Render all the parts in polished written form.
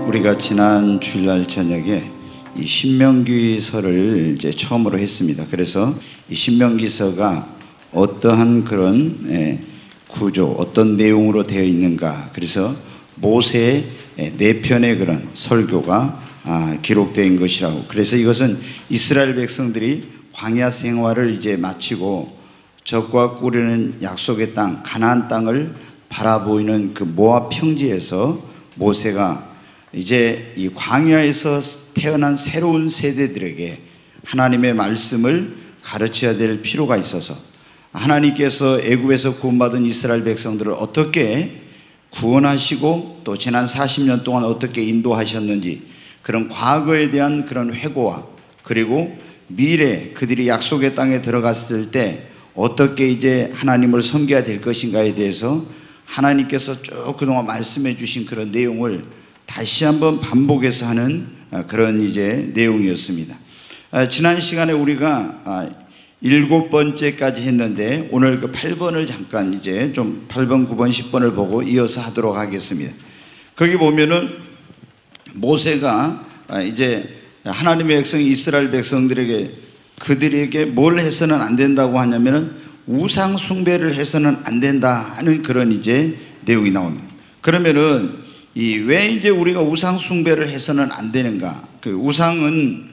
우리가 지난 주일날 저녁에 이 신명기서를 이제 처음으로 했습니다. 그래서 이 신명기서가 어떠한 그런 구조, 어떤 내용으로 되어 있는가. 그래서 모세의 네 편의 그런 설교가 기록된 것이라고. 그래서 이것은 이스라엘 백성들이 광야 생활을 이제 마치고 적과 꾸리는 약속의 땅, 가나안 땅을 바라보이는 그 모압 평지에서 모세가 이제 이 광야에서 태어난 새로운 세대들에게 하나님의 말씀을 가르쳐야 될 필요가 있어서 하나님께서 애굽에서 구원받은 이스라엘 백성들을 어떻게 구원하시고 또 지난 40년 동안 어떻게 인도하셨는지 그런 과거에 대한 그런 회고와 그리고 미래 그들이 약속의 땅에 들어갔을 때 어떻게 이제 하나님을 섬겨야 될 것인가에 대해서 하나님께서 쭉 그동안 말씀해 주신 그런 내용을 다시 한번 반복해서 하는 그런 이제 내용이었습니다. 지난 시간에 우리가 7번째까지 했는데 오늘 그 8번을 잠깐 이제 좀 8번, 9번, 10번을 보고 이어서 하도록 하겠습니다. 거기 보면은 모세가 이제 하나님의 백성 이스라엘 백성들에게 그들에게 뭘 해서는 안 된다고 하냐면은 우상 숭배를 해서는 안 된다 하는 그런 이제 내용이 나옵니다. 그러면은 왜 이제 우리가 우상 숭배를 해서는 안 되는가? 그 우상은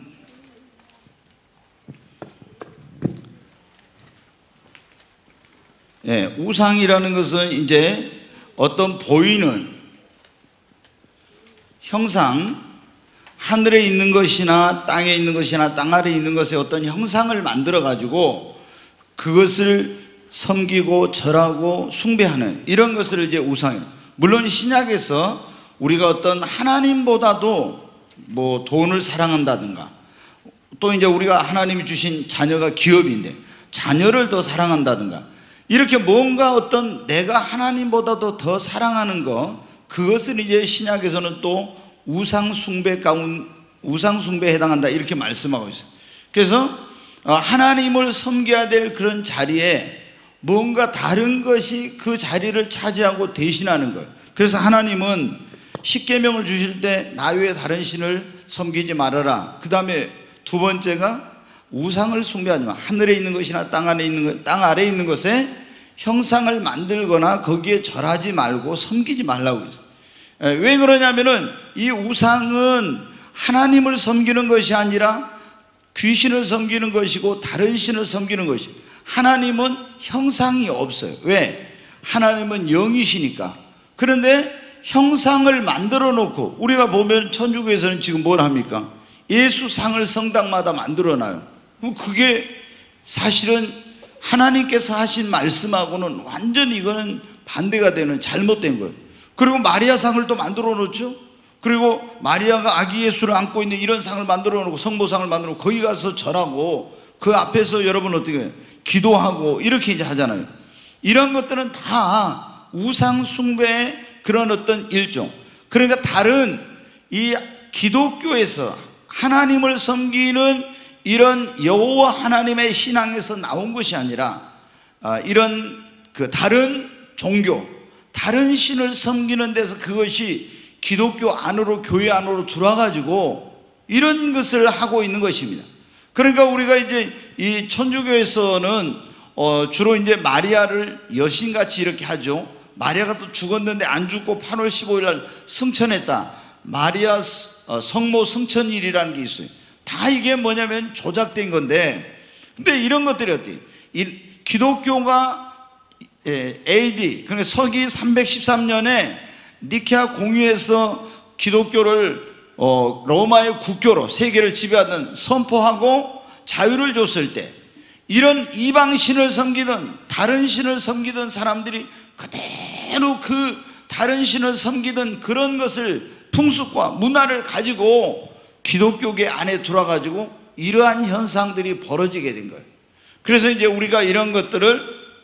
우상이라는 것은 이제 어떤 보이는 형상, 하늘에 있는 것이나 땅에 있는 것이나 땅 아래에 있는 것의 어떤 형상을 만들어 가지고 그것을 섬기고 절하고 숭배하는 이런 것을 이제 우상이에요. 물론 신약에서 우리가 어떤 하나님보다도 뭐 돈을 사랑한다든가 또 이제 우리가 하나님이 주신 자녀가 기업인데 자녀를 더 사랑한다든가 이렇게 뭔가 어떤 내가 하나님보다도 더 사랑하는 것 그것을 이제 신약에서는 또 우상숭배에 해당한다 이렇게 말씀하고 있어요. 그래서 하나님을 섬겨야 될 그런 자리에 뭔가 다른 것이 그 자리를 차지하고 대신하는 거예요. 그래서 하나님은 십계명을 주실 때 나 외에 다른 신을 섬기지 말아라. 그 다음에 두 번째가 우상을 숭배하지 마. 하늘에 있는 것이나 땅 아래에 있는 것에 형상을 만들거나 거기에 절하지 말고 섬기지 말라고 했어요. 왜 그러냐면은 이 우상은 하나님을 섬기는 것이 아니라 귀신을 섬기는 것이고 다른 신을 섬기는 것입니다. 하나님은 형상이 없어요. 왜? 하나님은 영이시니까. 그런데 형상을 만들어 놓고 우리가 보면 천주교에서는 지금 뭘 합니까? 예수상을 성당마다 만들어 놔요. 그게 사실은 하나님께서 하신 말씀하고는 완전히 이거는 반대가 되는 잘못된 거예요. 그리고 마리아상을 또 만들어 놓죠. 그리고 마리아가 아기 예수를 안고 있는 이런 상을 만들어 놓고 성모상을 만들어 놓고 거기 가서 절하고 그 앞에서 여러분 어떻게 해요? 기도하고 이렇게 이제 하잖아요. 이런 것들은 다 우상 숭배의 그런 어떤 일종. 그러니까 다른 이 기독교에서 하나님을 섬기는 이런 여호와 하나님의 신앙에서 나온 것이 아니라 이런 그 다른 종교, 다른 신을 섬기는 데서 그것이 기독교 안으로 교회 안으로 들어와가지고 이런 것을 하고 있는 것입니다. 그러니까 우리가 이제 이 천주교에서는 주로 이제 마리아를 여신같이 이렇게 하죠. 마리아가 또 죽었는데 안 죽고 8월 15일 날 승천했다. 마리아 성모 승천일이라는 게 있어요. 다 이게 뭐냐면 조작된 건데, 근데 이런 것들이 어때? 기독교가 AD, 그러니까 서기 313년에 니케아 공의에서 기독교를 로마의 국교로 세계를 지배하던 선포하고 자유를 줬을 때 이런 이방신을 섬기던 다른 신을 섬기던 사람들이 그대로 그 다른 신을 섬기던 그런 것을 풍습과 문화를 가지고 기독교계 안에 들어와가지고 이러한 현상들이 벌어지게 된 거예요. 그래서 이제 우리가 이런 것들을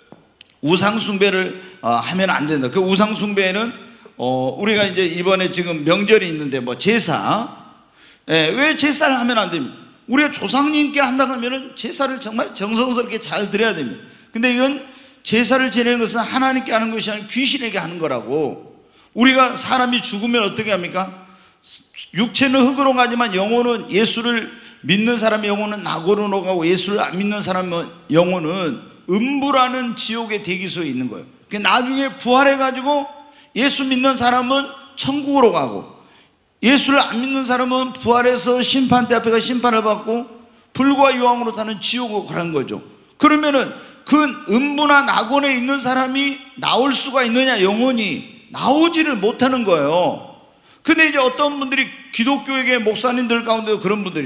우상숭배를 하면 안 된다. 그 우상숭배에는 우리가 이제 이번에 지금 명절이 있는데 뭐 제사, 왜 제사를 하면 안 됩니까? 우리가 조상님께 한다고 하면은 제사를 정말 정성스럽게 잘 드려야 됩니다. 근데 이건 제사를 지내는 것은 하나님께 하는 것이 아니라 귀신에게 하는 거라고. 우리가 사람이 죽으면 어떻게 합니까? 육체는 흙으로 가지만 영혼은, 예수를 믿는 사람의 영혼은 낙원으로 가고 예수를 안 믿는 사람의 영혼은 음부라는 지옥의 대기소에 있는 거예요. 나중에 부활해가지고 예수 믿는 사람은 천국으로 가고, 예수를 안 믿는 사람은 부활해서 심판대 앞에 가 심판을 받고 불과 유황으로 타는 지옥으로 가는 거죠. 그러면은 그 음부나 낙원에 있는 사람이 나올 수가 있느냐? 영원히 나오지를 못하는 거예요. 근데 이제 어떤 분들이, 기독교계 목사님들 가운데도 그런 분들이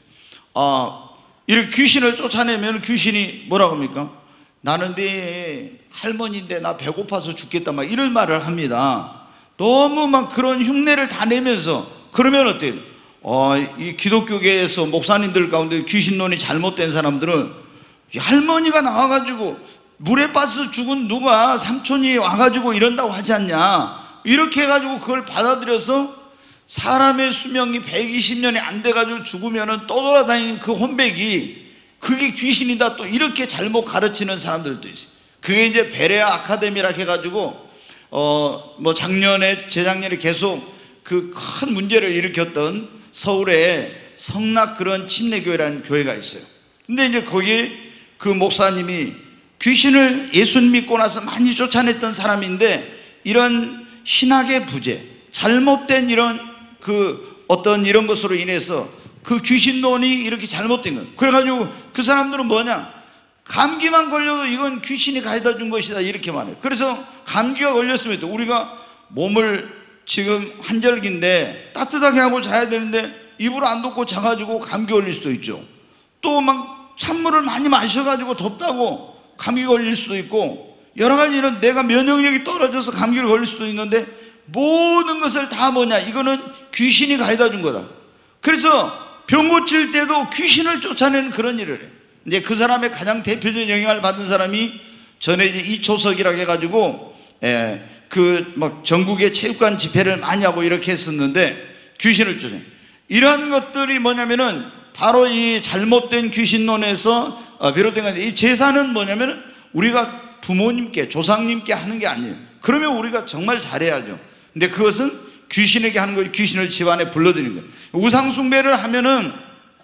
있어요. 이렇게 귀신을 쫓아내면 귀신이 뭐라고 합니까? 나는 네 할머니인데 나 배고파서 죽겠다, 막 이런 말을 합니다. 너무 막 그런 흉내를 다 내면서. 그러면 어때요? 이 기독교계에서 목사님들 가운데 귀신론이 잘못된 사람들은, 이 할머니가 나와가지고 물에 빠져서 죽은 누가 삼촌이 와가지고 이런다고 하지 않냐, 이렇게 해가지고 그걸 받아들여서 사람의 수명이 120년이 안 돼가지고 죽으면은 떠돌아다니는 그 혼백이 그게 귀신이다, 또 이렇게 잘못 가르치는 사람들도 있어요. 그게 이제 베레아 아카데미라 해가지고 뭐 작년에, 재작년에 계속 그 큰 문제를 일으켰던 서울에 성락 그런 침례교회라는 교회가 있어요. 근데 이제 거기 그 목사님이 귀신을 예수 믿고 나서 많이 쫓아냈던 사람인데, 이런 신학의 부재, 잘못된 이런 그 어떤 이런 것으로 인해서 그 귀신론이 이렇게 잘못된 거예요. 그래가지고 그 사람들은 뭐냐, 감기만 걸려도 이건 귀신이 가져다 준 것이다, 이렇게 말해요. 그래서 감기가 걸렸으면 또 우리가 몸을 지금 환절기인데 따뜻하게 하고 자야 되는데 이불 안 덮고 자가지고 감기 걸릴 수도 있죠. 또 막 찬물을 많이 마셔가지고 덥다고 감기 걸릴 수도 있고, 여러 가지 이런 내가 면역력이 떨어져서 감기를 걸릴 수도 있는데, 모든 것을 다 뭐냐, 이거는 귀신이 가져다 준 거다. 그래서 병 고칠 때도 귀신을 쫓아내는 그런 일을 해요. 이제 그 사람의 가장 대표적인 영향을 받은 사람이 전에 이제 이초석이라고 해가지고 그 막 전국의 체육관 집회를 많이 하고 이렇게 했었는데, 귀신을 쫓아내. 이런 것들이 뭐냐면은 바로 이 잘못된 귀신론에서 비롯된 건데, 이 제사는 뭐냐면은 우리가 부모님께, 조상님께 하는 게 아니에요. 그러면 우리가 정말 잘해야죠. 근데 그것은 귀신에게 하는 거예요. 귀신을 집안에 불러들이는 거예요. 우상숭배를 하면은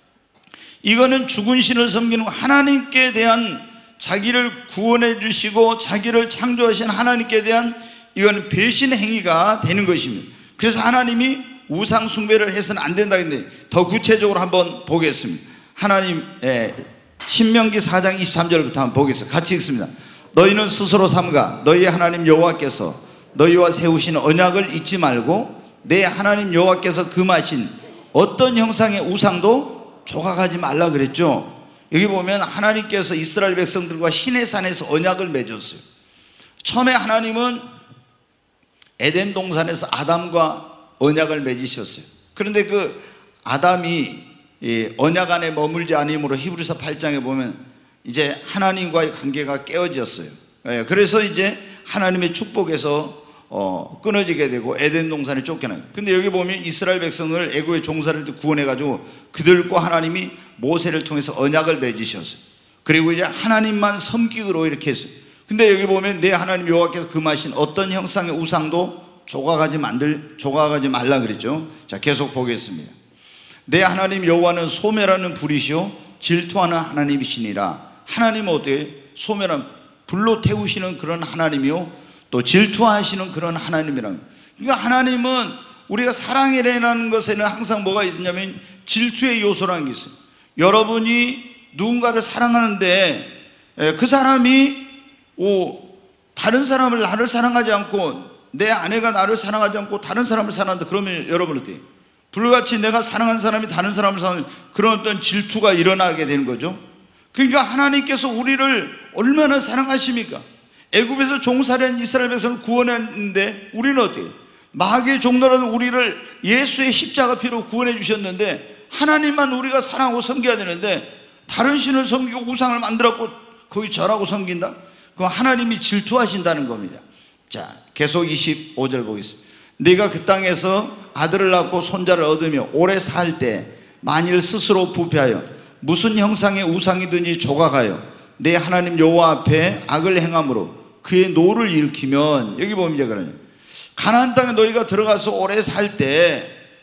이거는 죽은 신을 섬기는 거, 하나님께 대한, 자기를 구원해 주시고 자기를 창조하신 하나님께 대한 이건 배신 행위가 되는 것입니다. 그래서 하나님이 우상숭배를 해서는 안 된다 했는데, 더 구체적으로 한번 보겠습니다. 하나님 신명기 4장 23절부터 한번 보겠습니다. 같이 읽습니다. 너희는 스스로 삼가 너희의 하나님 여호와께서 너희와 세우신 언약을 잊지 말고 내 하나님 여호와께서 금하신 어떤 형상의 우상도 조각하지 말라 그랬죠. 여기 보면 하나님께서 이스라엘 백성들과 시내산에서 언약을 맺었어요. 처음에 하나님은 에덴 동산에서 아담과 언약을 맺으셨어요. 그런데 그 아담이 언약 안에 머물지 않음으로 히브리서 8장에 보면 이제 하나님과의 관계가 깨어졌어요. 그래서 이제 하나님의 축복에서 끊어지게 되고 에덴 동산에 쫓겨나요. 근데 여기 보면 이스라엘 백성을 애굽의 종살이를 구원해가지고 그들과 하나님이 모세를 통해서 언약을 맺으셨어요. 그리고 이제 하나님만 섬기기로 이렇게 했어요. 근데 여기 보면 내 하나님 여호와께서 금하신 어떤 형상의 우상도 조각하지 말라 그랬죠. 자, 계속 보겠습니다. 내 하나님 여호와는 소멸하는 불이시요 질투하는 하나님이시니라. 하나님은 어때요? 소멸한, 불로 태우시는 그런 하나님이요, 또 질투하시는 그런 하나님이라는. 그러니까 하나님은 우리가 사랑이라는 것에는 항상 뭐가 있냐면 질투의 요소라는 게 있어요. 여러분이 누군가를 사랑하는데 그 사람이 다른 사람을, 나를 사랑하지 않고, 내 아내가 나를 사랑하지 않고 다른 사람을 사랑한다, 그러면 여러분 어때요? 불같이 내가 사랑하는 사람이 다른 사람을 사랑하는 그런 어떤 질투가 일어나게 되는 거죠. 그러니까 하나님께서 우리를 얼마나 사랑하십니까? 애굽에서 종살이한 이스라엘 백성을 구원했는데 우리는 어때요? 마귀의 종노라는 우리를 예수의 십자가 피로 구원해 주셨는데, 하나님만 우리가 사랑하고 섬겨야 되는데 다른 신을 섬기고 우상을 만들었고 거기 절하고 섬긴다? 그럼 하나님이 질투하신다는 겁니다. 자, 계속 25절 보겠습니다. 네가 그 땅에서 아들을 낳고 손자를 얻으며 오래 살 때 만일 스스로 부패하여 무슨 형상의 우상이든지 조각하여 내 하나님 여호와 앞에 악을 행함으로 그의 노를 일으키면, 여기 보면 이제 그러냐, 가나안 땅에 너희가 들어가서 오래 살 때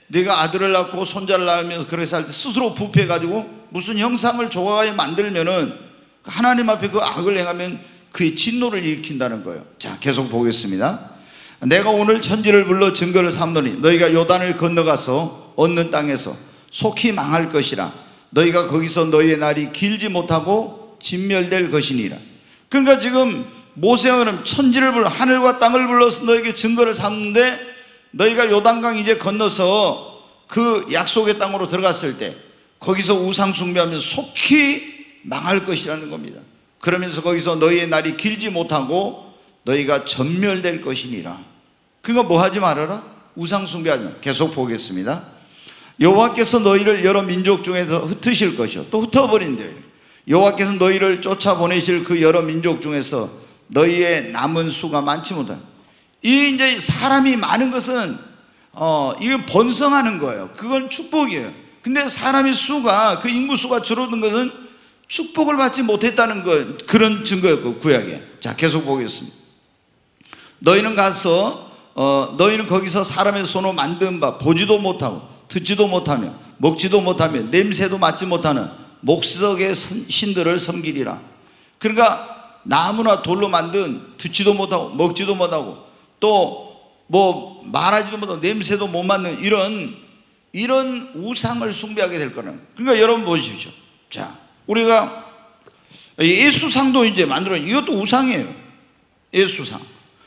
네가 아들을 낳고 손자를 낳으면서 그렇게 살 때 스스로 부패해가지고 무슨 형상을 좋아해 만들면은 하나님 앞에 그 악을 행하면 그의 진노를 일으킨다는 거예요. 자, 계속 보겠습니다. 내가 오늘 천지를 불러 증거를 삼노니 너희가 요단을 건너가서 얻는 땅에서 속히 망할 것이라. 너희가 거기서 너희의 날이 길지 못하고 진멸될 것이니라. 그러니까 지금 모세가 그럼 천지를 불러 하늘과 땅을 불러서 너에게 증거를 삼는데 너희가 요단강 이제 건너서 그 약속의 땅으로 들어갔을 때 거기서 우상 숭배하면 속히 망할 것이라는 겁니다. 그러면서 거기서 너희의 날이 길지 못하고 너희가 전멸될 것이니라. 그러니까 뭐 하지 말아라? 우상 숭배하지 마. 계속 보겠습니다. 여호와께서 너희를 여러 민족 중에서 흩으실 것이요, 또 흩어버린대요. 여호와께서 너희를 쫓아보내실 그 여러 민족 중에서 너희의 남은 수가 많지 못한, 이 이제 사람이 많은 것은 이거 번성하는 거예요. 그건 축복이에요. 근데 사람의 수가, 그 인구 수가 줄어든 것은 축복을 받지 못했다는 거, 그런 증거였고 구약에. 자, 계속 보겠습니다. 너희는 가서 너희는 거기서 사람의 손으로 만든 바 보지도 못하고 듣지도 못하며 먹지도 못하며 냄새도 맡지 못하는 목석의 신들을 섬기리라. 그러니까 나무나 돌로 만든 듣지도 못하고 먹지도 못하고 또 뭐 말하지도 못하고 냄새도 못 맡는 이런 우상을 숭배하게 될 거라는. 그러니까 여러분 보십시오. 자, 우리가 예수상도 이제 만들어, 이것도 우상이에요. 예수상.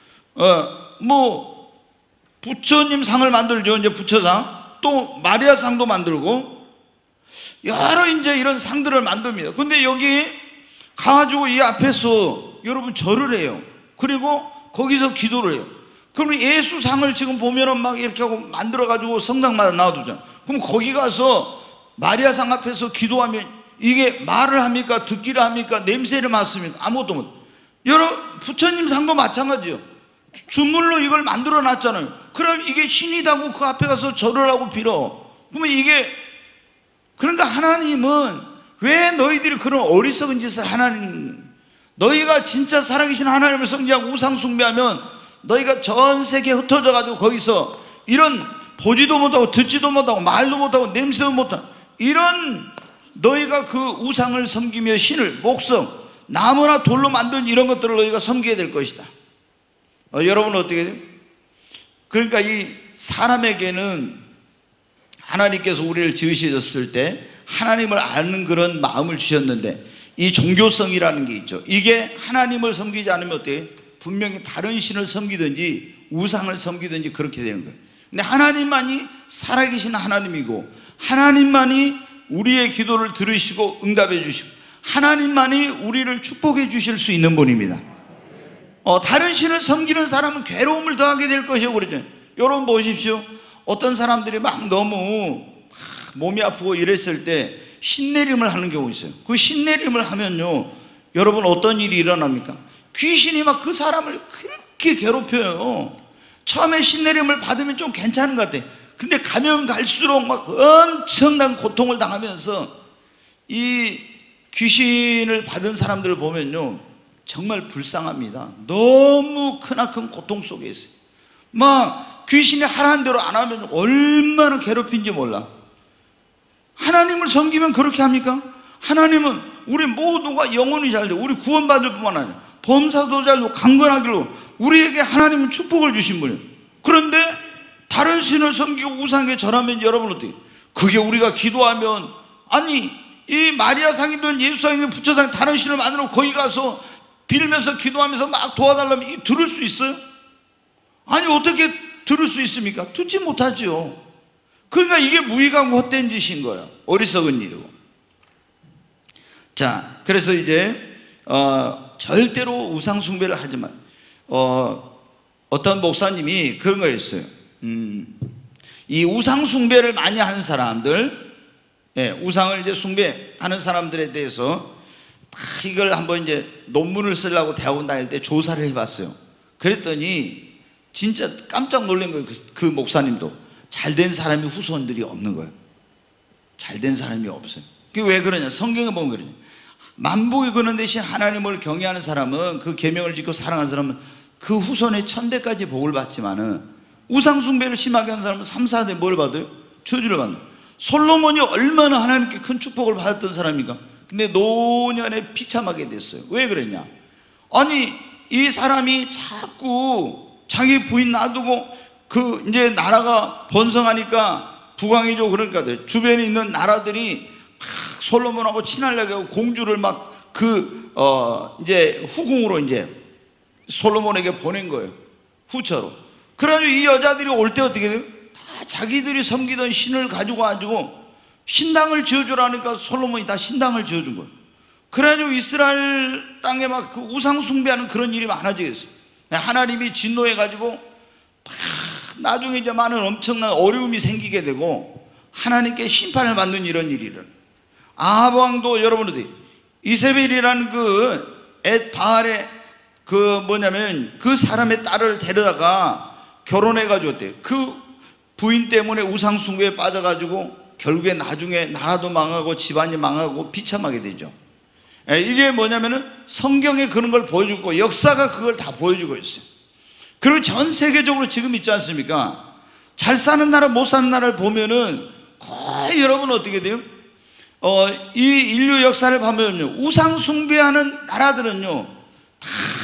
뭐 부처님 상을 만들죠. 이제 부처상. 또 마리아 상도 만들고 여러 이제 이런 상들을 만듭니다. 근데 여기 가가지고 이 앞에서 여러분 절을 해요. 그리고 거기서 기도를 해요. 그러면 예수상을 지금 보면은 막 이렇게 하고 만들어가지고 성당마다 놔두잖아. 그럼 거기 가서 마리아 상 앞에서 기도하면 이게 말을 합니까? 듣기를 합니까? 냄새를 맡습니까? 아무것도 못. 여러분 부처님 상도 마찬가지예요. 주물로 이걸 만들어 놨잖아요. 그럼 이게 신이다고 그 앞에 가서 절을 하고 빌어. 그러면 이게, 그러니까 하나님은 왜 너희들이 그런 어리석은 짓을, 너희가 진짜 살아계신 하나님을 섬기하고 우상 숭배하면 너희가 전 세계에 흩어져 가지고 거기서 이런 보지도 못하고 듣지도 못하고 말도 못하고 냄새도 못하고 이런 너희가 그 우상을 섬기며 신을, 목석, 나무나 돌로 만든 이런 것들을 너희가 섬기게 될 것이다. 여러분은 어떻게 돼요? 그러니까 이 사람에게는 하나님께서 우리를 지으셨을 때 하나님을 아는 그런 마음을 주셨는데 이 종교성이라는 게 있죠. 이게 하나님을 섬기지 않으면 어때요? 분명히 다른 신을 섬기든지 우상을 섬기든지 그렇게 되는 거예요. 근데 하나님만이 살아계신 하나님이고 하나님만이 우리의 기도를 들으시고 응답해 주시고 하나님만이 우리를 축복해 주실 수 있는 분입니다. 다른 신을 섬기는 사람은 괴로움을 더하게 될 것이고 그러죠. 여러분 보십시오. 어떤 사람들이 막 너무 몸이 아프고 이랬을 때 신내림을 하는 경우 있어요. 그 신내림을 하면요, 여러분 어떤 일이 일어납니까? 귀신이 막 그 사람을 그렇게 괴롭혀요. 처음에 신내림을 받으면 좀 괜찮은 것 같아. 근데 가면 갈수록 막 엄청난 고통을 당하면서 이 귀신을 받은 사람들을 보면요 정말 불쌍합니다. 너무 크나큰 고통 속에 있어요. 막 귀신이 하라는 대로 안 하면 얼마나 괴롭힌지 몰라. 하나님을 섬기면 그렇게 합니까? 하나님은 우리 모두가 영혼이 잘 되고 우리 구원받을 뿐만 아니라 범사도 잘 되고 강건하기로 우리에게 하나님은 축복을 주신 분이에요. 그런데 다른 신을 섬기고 우상에 절하면 여러분 어떻게, 그게 우리가 기도하면, 아니 이 마리아상이든 예수상이든 부처상 다른 신을 만들어 거기 가서 빌면서 기도하면서 막 도와달라면 들을 수 있어요? 아니 어떻게 들을 수 있습니까? 듣지 못하죠. 그러니까 이게 무익하고 헛된 짓인 거예요. 어리석은 일이고. 자, 그래서 이제 절대로 우상 숭배를 하지 마. 어떤 목사님이 그런 걸 했어요. 이 우상 숭배를 많이 하는 사람들, 우상을 이제 숭배하는 사람들에 대해서 이걸 한번 이제 논문을 쓰려고 대학원 다닐 때 조사를 해봤어요. 그랬더니 진짜 깜짝 놀란 거예요. 그 목사님도 잘된 사람이 후손들이 없는 거예요. 잘된 사람이 없어요. 그게 왜 그러냐? 성경에 보면 그러냐? 만복이 그는 대신 하나님을 경외하는 사람은, 그 계명을 지키고 사랑하는 사람은 그 후손의 천대까지 복을 받지만은 우상 숭배를 심하게 하는 사람은 3, 4대 뭘 받아요? 저주를 받는다. 솔로몬이 얼마나 하나님께 큰 축복을 받았던 사람입니까? 근데 노년에 비참하게 됐어요. 왜 그랬냐? 아니, 이 사람이 자꾸 자기 부인 놔두고 그 이제 나라가 번성하니까 부강이죠. 그러니까 주변에 있는 나라들이 막 솔로몬하고 친하려고 하고 공주를 막 이제 후궁으로 이제 솔로몬에게 보낸 거예요. 후처로. 그래가지고 이 여자들이 올 때 어떻게 돼요? 다 자기들이 섬기던 신을 가지고 와가지고 신당을 지어주라니까 솔로몬이 다 신당을 지어준 거예요. 그래가지고 이스라엘 땅에 막 그 우상 숭배하는 그런 일이 많아지겠어요. 하나님이 진노해가지고 나중에 이제 많은 엄청난 어려움이 생기게 되고 하나님께 심판을 받는 이런 일이 일어나요. 아합 왕도 여러분들 이세벨이라는 그 엣바알의 그 사람의 딸을 데려다가 결혼해가지고 어때요? 그 부인 때문에 우상숭배에 빠져가지고 결국에 나중에 나라도 망하고 집안이 망하고 비참하게 되죠. 이게 뭐냐면은 성경에 그런 걸 보여주고 역사가 그걸 다 보여주고 있어요. 그리고 전 세계적으로 지금 있지 않습니까? 잘 사는 나라 못 사는 나라를 보면은 거의 여러분 어떻게 돼요? 이 인류 역사를 보면요, 우상 숭배하는 나라들은요 다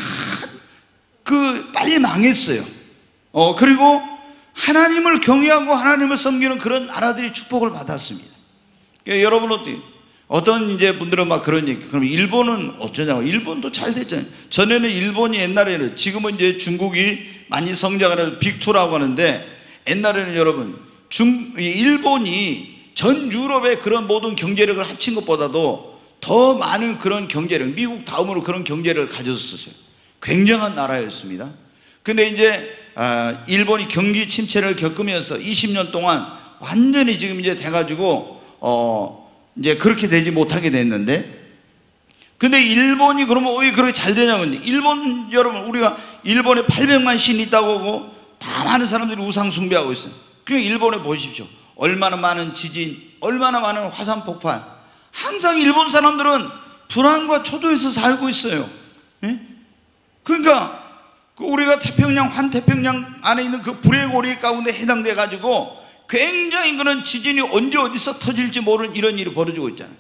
빨리 망했어요. 그리고 하나님을 경외하고 하나님을 섬기는 그런 나라들이 축복을 받았습니다. 여러분 어떤 이제 분들은 막 그런 얘기, 그럼 일본은 어쩌냐고. 일본도 잘 됐잖아요. 전에는 일본이 옛날에는, 지금은 이제 중국이 많이 성장하는 빅2라고 하는데, 옛날에는 여러분 일본이 전 유럽의 그런 모든 경제력을 합친 것보다도 더 많은 그런 경제력, 미국 다음으로 그런 경제력을 가졌었어요. 굉장한 나라였습니다. 근데 이제 일본이 경기 침체를 겪으면서 20년 동안 완전히 지금 이제 돼가지고 이제 그렇게 되지 못하게 됐는데, 근데 일본이 그러면 왜 그렇게 잘 되냐면, 일본 여러분, 우리가 일본에 800만 신이 있다고 하고 다 많은 사람들이 우상 숭배하고 있어요. 그러니까 일본에 보십시오. 얼마나 많은 지진, 얼마나 많은 화산 폭발. 항상 일본 사람들은 불안과 초조해서 살고 있어요. 예? 그러니까 우리가 환태평양 안에 있는 그 불의 고리 가운데 해당돼 가지고 굉장히 그런 지진이 언제 어디서 터질지 모르는 이런 일이 벌어지고 있잖아요.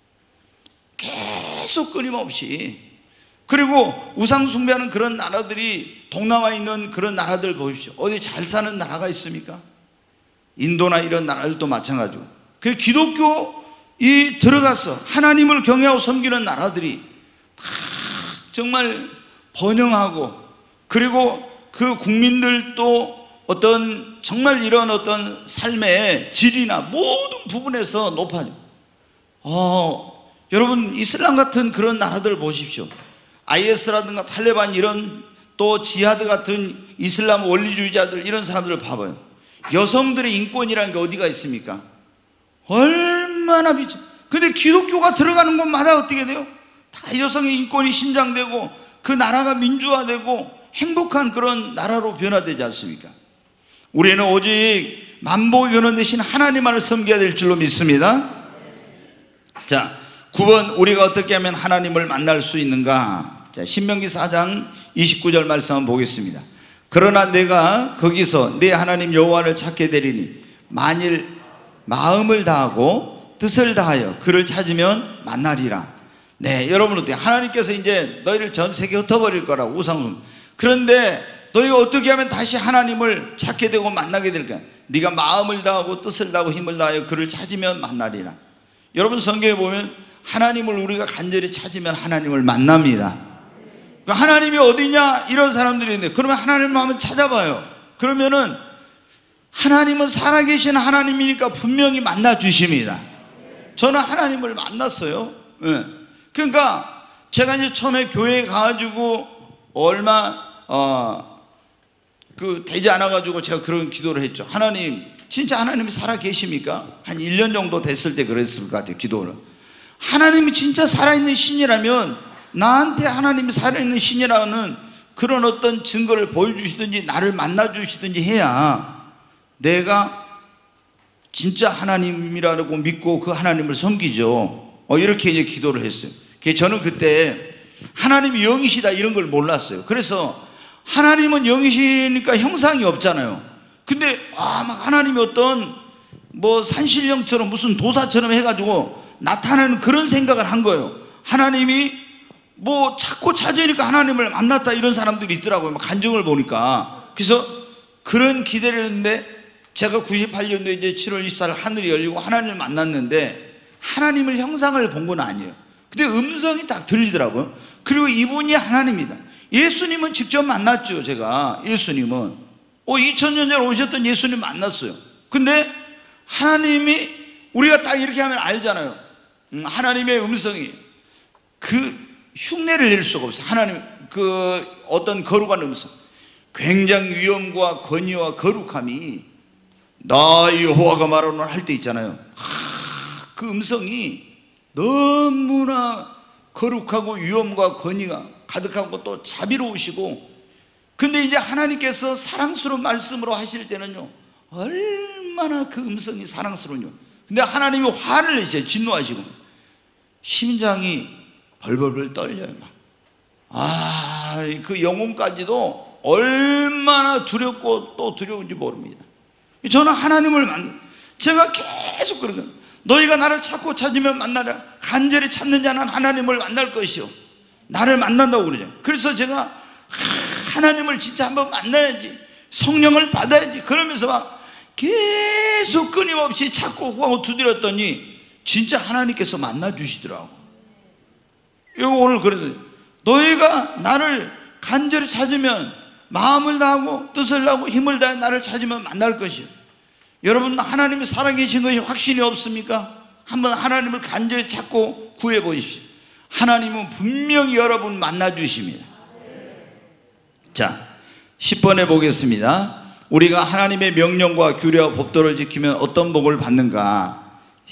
계속 끊임없이. 그리고 우상 숭배하는 그런 나라들이 동남아에 있는 그런 나라들 보십시오. 어디 잘 사는 나라가 있습니까? 인도나 이런 나라들도 마찬가지고. 그 기독교이 들어가서 하나님을 경외하고 섬기는 나라들이 다 정말 번영하고, 그리고 그 국민들도 어떤 정말 이런 어떤 삶의 질이나 모든 부분에서 높아져. 여러분 이슬람 같은 그런 나라들 보십시오. IS라든가 탈레반 이런 또 지하드 같은 이슬람 원리주의자들 이런 사람들을 봐봐요. 여성들의 인권이라는 게 어디가 있습니까? 얼마나 비춰. 근데 기독교가 들어가는 곳마다 어떻게 돼요? 다 여성의 인권이 신장되고 그 나라가 민주화되고 행복한 그런 나라로 변화되지 않습니까? 우리는 오직 만복의 근원 되신 하나님만을 섬겨야 될 줄로 믿습니다. 자, 9번, 우리가 어떻게 하면 하나님을 만날 수 있는가? 자, 신명기 4장 29절 말씀 한번 보겠습니다. 그러나 내가 거기서 내 하나님 여호와를 찾게 되리니 만일 마음을 다하고 뜻을 다하여 그를 찾으면 만나리라. 네, 여러분 어때요? 하나님께서 이제 너희를 전 세계에 흩어버릴 거라고 우상숭. 그런데 너희가 어떻게 하면 다시 하나님을 찾게 되고 만나게 될까? 네가 마음을 다하고 뜻을 다하고 힘을 다하여 그를 찾으면 만나리라. 여러분 성경에 보면 하나님을 우리가 간절히 찾으면 하나님을 만납니다. 하나님이 어디냐 이런 사람들이 있는데, 그러면 하나님을 한번 찾아봐요. 그러면은 하나님은 살아계신 하나님이니까 분명히 만나 주십니다. 저는 하나님을 만났어요. 네. 그러니까 제가 이제 처음에 교회에 가가지고 얼마 되지 않아가지고 제가 그런 기도를 했죠. 하나님, 진짜 하나님이 살아 계십니까? 한 1년 정도 됐을 때 그랬을 것 같아요. 기도를. 하나님이 진짜 살아있는 신이라면 나한테 하나님이 살아있는 신이라는 그런 어떤 증거를 보여주시든지 나를 만나주시든지 해야 내가 진짜 하나님이라고 믿고 그 하나님을 섬기죠. 이렇게 이제 기도를 했어요. 저는 그때 하나님이 영이시다 이런 걸 몰랐어요. 그래서 하나님은 영이시니까 형상이 없잖아요. 근데 막 하나님이 어떤 뭐 산신령처럼 무슨 도사처럼 해가지고 나타나는 그런 생각을 한 거예요. 하나님이 뭐 찾고 찾으니까 하나님을 만났다, 이런 사람들이 있더라고요. 막 간증을 보니까. 그래서 그런 기대를 했는데, 제가 98년도에 이제 7월 24일 하늘이 열리고 하나님을 만났는데, 하나님을 형상을 본 건 아니에요. 근데 음성이 딱 들리더라고요. 그리고 이분이 하나님이다. 예수님은 직접 만났죠. 제가 예수님은 2000년 전에 오셨던 예수님 만났어요. 근데 하나님이, 우리가 딱 이렇게 하면 알잖아요. 하나님의 음성이 그 흉내를 낼 수가 없어요. 하나님 그 어떤 거룩한 음성, 굉장히 위엄과 권위와 거룩함이, 나 여호와가 말하노라 할 때 있잖아요. 그 음성이 너무나 거룩하고 위엄과 권위가 가득하고 또 자비로우시고, 근데 이제 하나님께서 사랑스러운 말씀으로 하실 때는요, 얼마나 그 음성이 사랑스러운요. 근데 하나님이 화를 내셔요. 진노하시고 심장이 벌벌벌 떨려요. 그 영혼까지도 얼마나 두렵고 또 두려운지 모릅니다. 저는 하나님을 제가 계속 그러거든요. 너희가 나를 찾고 찾으면 만나라. 간절히 찾는 자는 하나님을 만날 것이요, 나를 만난다고 그러죠. 그래서 제가 하나님을 진짜 한번 만나야지, 성령을 받아야지, 그러면서 막 계속 끊임없이 찾고 구하고 두드렸더니 진짜 하나님께서 만나주시더라고. 이거 오늘 그랬더니, 너희가 나를 간절히 찾으면, 마음을 다하고 뜻을 다하고 힘을 다해 나를 찾으면 만날 것이요. 여러분, 하나님이 살아계신 것이 확신이 없습니까? 한번 하나님을 간절히 찾고 구해 보십시오. 하나님은 분명히 여러분 만나 주십니다. 자, 10번에 보겠습니다. 우리가 하나님의 명령과 규례와 법도를 지키면 어떤 복을 받는가?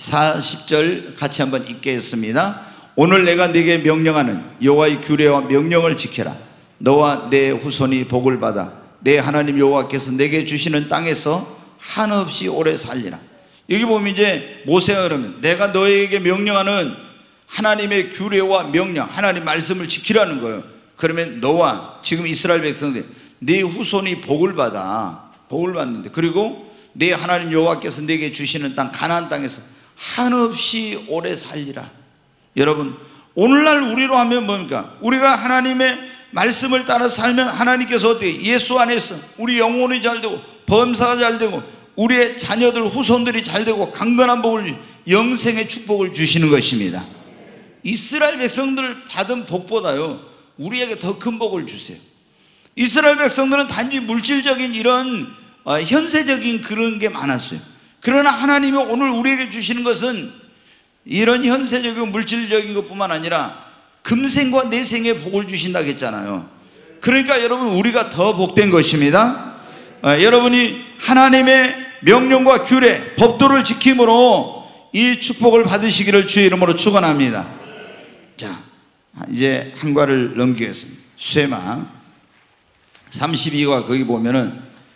40절 같이 한번 읽겠습니다. 오늘 내가 네게 명령하는 여호와의 규례와 명령을 지켜라. 너와 내 후손이 복을 받아 내 하나님 여호와께서 내게 주시는 땅에서 한없이 오래 살리라. 여기 보면 이제 모세가 그러면, 내가 너에게 명령하는 하나님의 규례와 명령, 하나님 말씀을 지키라는 거예요. 그러면 너와 지금 이스라엘 백성들, 네 후손이 복을 받아, 복을 받는데, 그리고 내 하나님 여호와께서 내게 주시는 땅 가나안 땅에서 한없이 오래 살리라. 여러분, 오늘날 우리로 하면 뭡니까? 우리가 하나님의 말씀을 따라 살면 하나님께서 어떻게 예수 안에서 우리 영혼이 잘 되고 범사가 잘 되고 우리의 자녀들 후손들이 잘 되고 강건한 복을, 영생의 축복을 주시는 것입니다. 이스라엘 백성들 받은 복보다요, 우리에게 더 큰 복을 주세요. 이스라엘 백성들은 단지 물질적인 이런 현세적인 그런 게 많았어요. 그러나 하나님이 오늘 우리에게 주시는 것은 이런 현세적이고 물질적인 것뿐만 아니라 금생과 내생의 복을 주신다고 했잖아요. 그러니까 여러분, 우리가 더 복된 것입니다. 여러분이 하나님의 명령과 규례, 법도를 지킴으로 이 축복을 받으시기를 주의 이름으로 축원합니다. 자, 이제 한과를 넘기겠습니다. 쇠마 32과 거기 보면은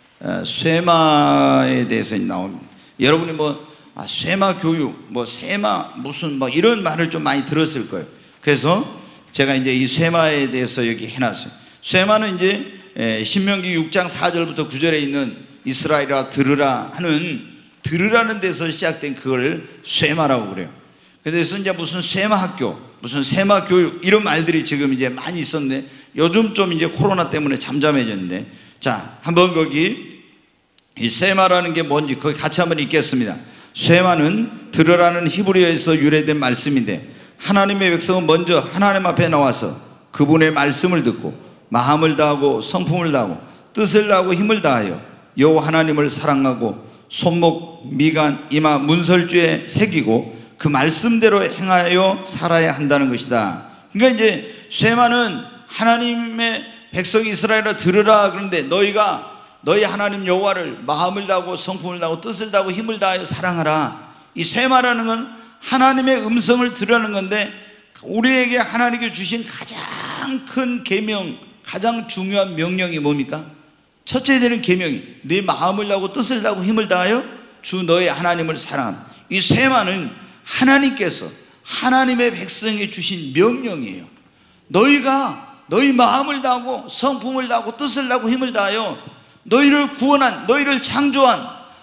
쇠마에 대해서 나옵니다. 여러분이 쇠마 교육, 쇠마 무슨 이런 말을 좀 많이 들었을 거예요. 그래서 제가 이제 이 쇠마에 대해서 여기 해놨어요. 쇠마는 이제 신명기 6장 4절부터 9절에 있는 이스라엘아 들으라 하는, 들으라는 데서 시작된 그걸 쇠마라고 그래요. 그래서 이제 무슨 쇠마 학교, 무슨 쇠마 교육, 이런 말들이 지금 이제 많이 있었는데 요즘 좀 이제 코로나 때문에 잠잠해졌는데, 자, 한번 거기 이 쇠마라는 게 뭔지 거기 같이 한번 읽겠습니다. 쇠마는 들으라는 히브리어에서 유래된 말씀인데, 하나님의 백성은 먼저 하나님 앞에 나와서 그분의 말씀을 듣고 마음을 다하고 성품을 다하고 뜻을 다하고 힘을 다하여 여호와 하나님을 사랑하고 손목, 미간, 이마, 문설주에 새기고 그 말씀대로 행하여 살아야 한다는 것이다. 그러니까 이제 쇠마는 하나님의 백성 이스라엘아 들으라, 그런데 너희가 너희 하나님 여호와를 마음을 다하고 성품을 다하고 뜻을 다하고 힘을 다하여 사랑하라. 이 쇠마라는 건 하나님의 음성을 들으라는 건데, 우리에게 하나님께 주신 가장 큰 계명, 가장 중요한 명령이 뭡니까? 첫째 되는 계명이 네 마음을 다하고 뜻을 다하고 힘을 다하여 주 너의 하나님을 사랑하라. 이 쇠마는 하나님께서 하나님의 백성에게 주신 명령이에요. 너희가 너희 마음을 다하고 성품을 다하고 뜻을 다하고 힘을 다하여 너희를 구원한, 너희를 창조한,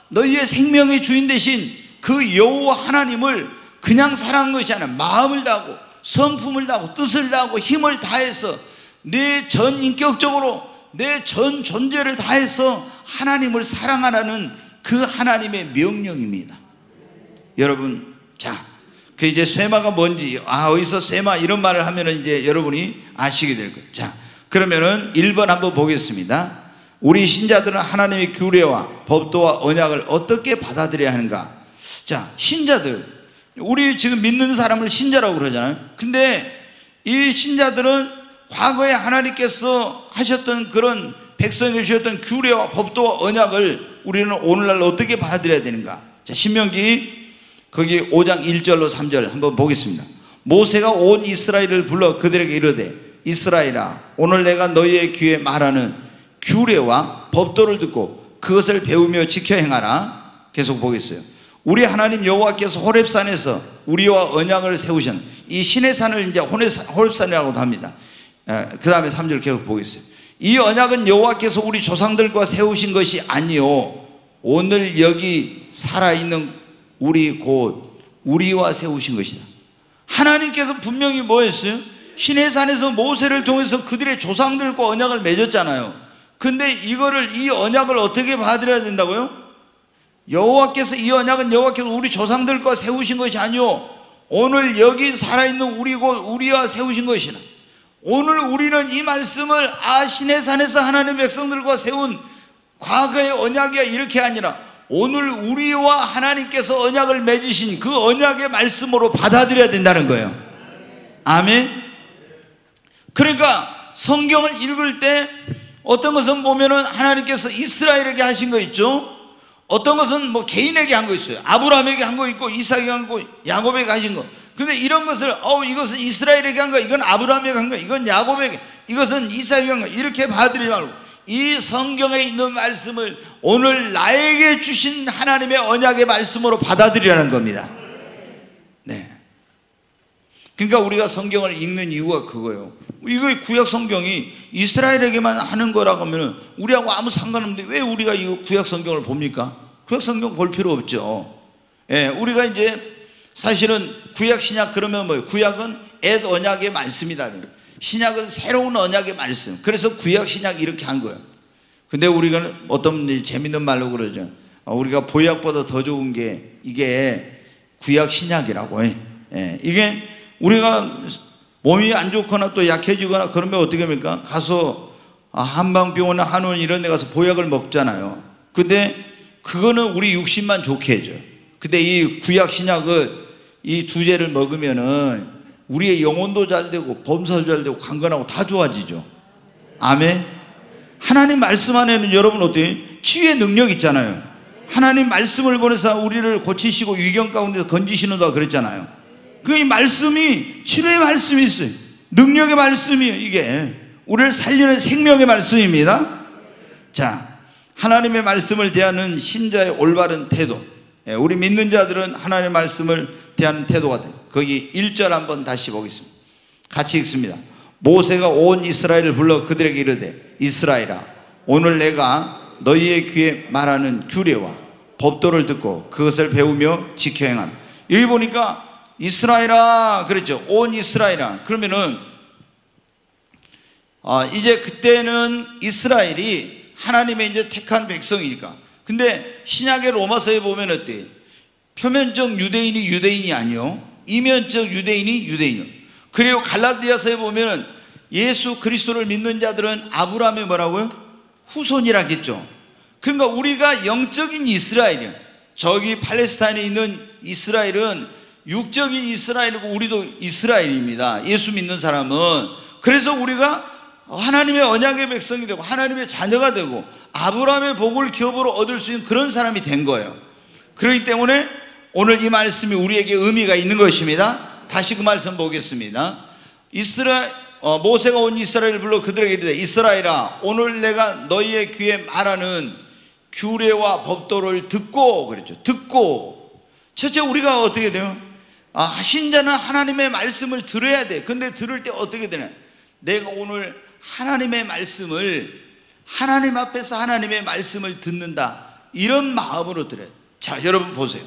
너희의 생명의 주인 되신 그 여호와 하나님을 그냥 사랑한 것이 아니라 마음을 다하고 성품을 다하고 뜻을 다하고 힘을 다해서 내 전 인격적으로 내 전 존재를 다해서 하나님을 사랑하라는 그 하나님의 명령입니다. 여러분, 자, 그 이제 쇠마가 뭔지, 어디서 쇠마 이런 말을 하면은 이제 여러분이 아시게 될 거예요. 자, 그러면은 1번 한번 보겠습니다. 우리 신자들은 하나님의 규례와 법도와 언약을 어떻게 받아들여야 하는가? 자, 신자들, 우리 지금 믿는 사람을 신자라고 그러잖아요. 근데 이 신자들은 과거에 하나님께서 하셨던 그런 백성에게 주셨던 규례와 법도와 언약을 우리는 오늘날 어떻게 받아들여야 되는가? 자, 신명기 거기 5장 1절로 3절 한번 보겠습니다. 모세가 온 이스라엘을 불러 그들에게 이르되 이스라엘아, 오늘 내가 너희의 귀에 말하는 규례와 법도를 듣고 그것을 배우며 지켜 행하라. 계속 보겠어요. 우리 하나님 여호와께서 호렙산에서 우리와 언약을 세우신 이 신의 산을 이제 호렙산이라고도 합니다. 그 다음에 3절 계속 보겠어요. 이 언약은 여호와께서 우리 조상들과 세우신 것이 아니요 오늘 여기 살아있는 우리 곧 우리와 세우신 것이다. 하나님께서 분명히 뭐 했어요? 신의 산에서 모세를 통해서 그들의 조상들과 언약을 맺었잖아요. 근데 이 언약을 어떻게 받아들여야 된다고요? 여호와께서 이 언약은 여호와께서 우리 조상들과 세우신 것이 아니요 오늘 여기 살아있는 우리 곧 우리와 세우신 것이라. 오늘 우리는 이 말씀을 신의 산에서 하나님의 백성들과 세운 과거의 언약이 이렇게 아니라 오늘 우리와 하나님께서 언약을 맺으신 그 언약의 말씀으로 받아들여야 된다는 거예요. 아멘. 그러니까 성경을 읽을 때 어떤 것은 보면은 하나님께서 이스라엘에게 하신 거 있죠. 어떤 것은 뭐 개인에게 한 거 있어요. 아브라함에게 한 거 있고 이삭에게 한 거, 야곱에게 하신 거. 근데 이런 것을 이것은 이스라엘에게 한 거, 이건 아브라함에게 한 거, 이건 야곱에게, 이것은 이삭에게 한 거, 이렇게 받아들이지 말고 이 성경에 있는 말씀을 오늘 나에게 주신 하나님의 언약의 말씀으로 받아들이라는 겁니다. 네. 그러니까 우리가 성경을 읽는 이유가 그거예요. 이거 구약 성경이 이스라엘에게만 하는 거라고 하면 우리하고 아무 상관없는데 왜 우리가 이 구약 성경을 봅니까? 구약 성경 볼 필요 없죠. 예, 우리가 이제 사실은 구약 신약 그러면 뭐예요? 구약은 옛 언약의 말씀이다. 신약은 새로운 언약의 말씀. 그래서 구약 신약 이렇게 한 거예요. 근데 우리가 어떤 재밌는 말로 그러죠. 우리가 보약보다 더 좋은 게 이게 구약 신약이라고 해. 예, 이게 우리가 몸이 안 좋거나 또 약해지거나 그러면 어떻게 합니까? 가서 한방병원이나 한의원 이런 데 가서 보약을 먹잖아요. 근데 그거는 우리 육신만 좋게 해줘요. 근데 이 구약 신약을 이 두 제를 먹으면은 우리의 영혼도 잘 되고 범사도 잘 되고 강건하고 다 좋아지죠. 아멘. 하나님 말씀 안에는 여러분 어때요? 치유의 능력 있잖아요. 하나님 말씀을 보내서 우리를 고치시고 위경 가운데서 건지시는다 그랬잖아요. 그 이 말씀이 치료의 말씀이 있어요. 능력의 말씀이에요. 이게 우리를 살리는 생명의 말씀입니다. 자, 하나님의 말씀을 대하는 신자의 올바른 태도. 우리 믿는 자들은 하나님의 말씀을 대하는 태도가 돼요. 거기 1절 한번 다시 보겠습니다. 같이 읽습니다. 모세가 온 이스라엘을 불러 그들에게 이르되 이스라엘아, 오늘 내가 너희의 귀에 말하는 규례와 법도를 듣고 그것을 배우며 지켜 행하라. 여기 보니까 이스라엘아 그랬죠. 온 이스라엘아. 그러면은 이제 그때는 이스라엘이 하나님의 이제 택한 백성이니까. 근데 신약의 로마서에 보면 어때요? 표면적 유대인이 유대인이 아니요 이면적 유대인이 유대인이요. 그리고 갈라디아서에 보면 예수 그리스도를 믿는 자들은 아브라함의 뭐라고요? 후손이라겠죠. 그러니까 우리가 영적인 이스라엘이야. 저기 팔레스타인에 있는 이스라엘은 육적인 이스라엘이고 우리도 이스라엘입니다. 예수 믿는 사람은. 그래서 우리가 하나님의 언약의 백성이 되고 하나님의 자녀가 되고 아브라함의 복을 기업으로 얻을 수 있는 그런 사람이 된 거예요. 그렇기 때문에 오늘 이 말씀이 우리에게 의미가 있는 것입니다. 다시 그 말씀 보겠습니다. 모세가 온 이스라엘을 불러 그들에게 이르되 이스라엘아, 오늘 내가 너희의 귀에 말하는 규례와 법도를 듣고 그랬죠. 듣고. 첫째 우리가 어떻게 돼요? 신자는 하나님의 말씀을 들어야 돼. 근데 들을 때 어떻게 되냐? 내가 오늘 하나님의 말씀을 하나님 앞에서 하나님의 말씀을 듣는다. 이런 마음으로 들어요. 자, 여러분 보세요.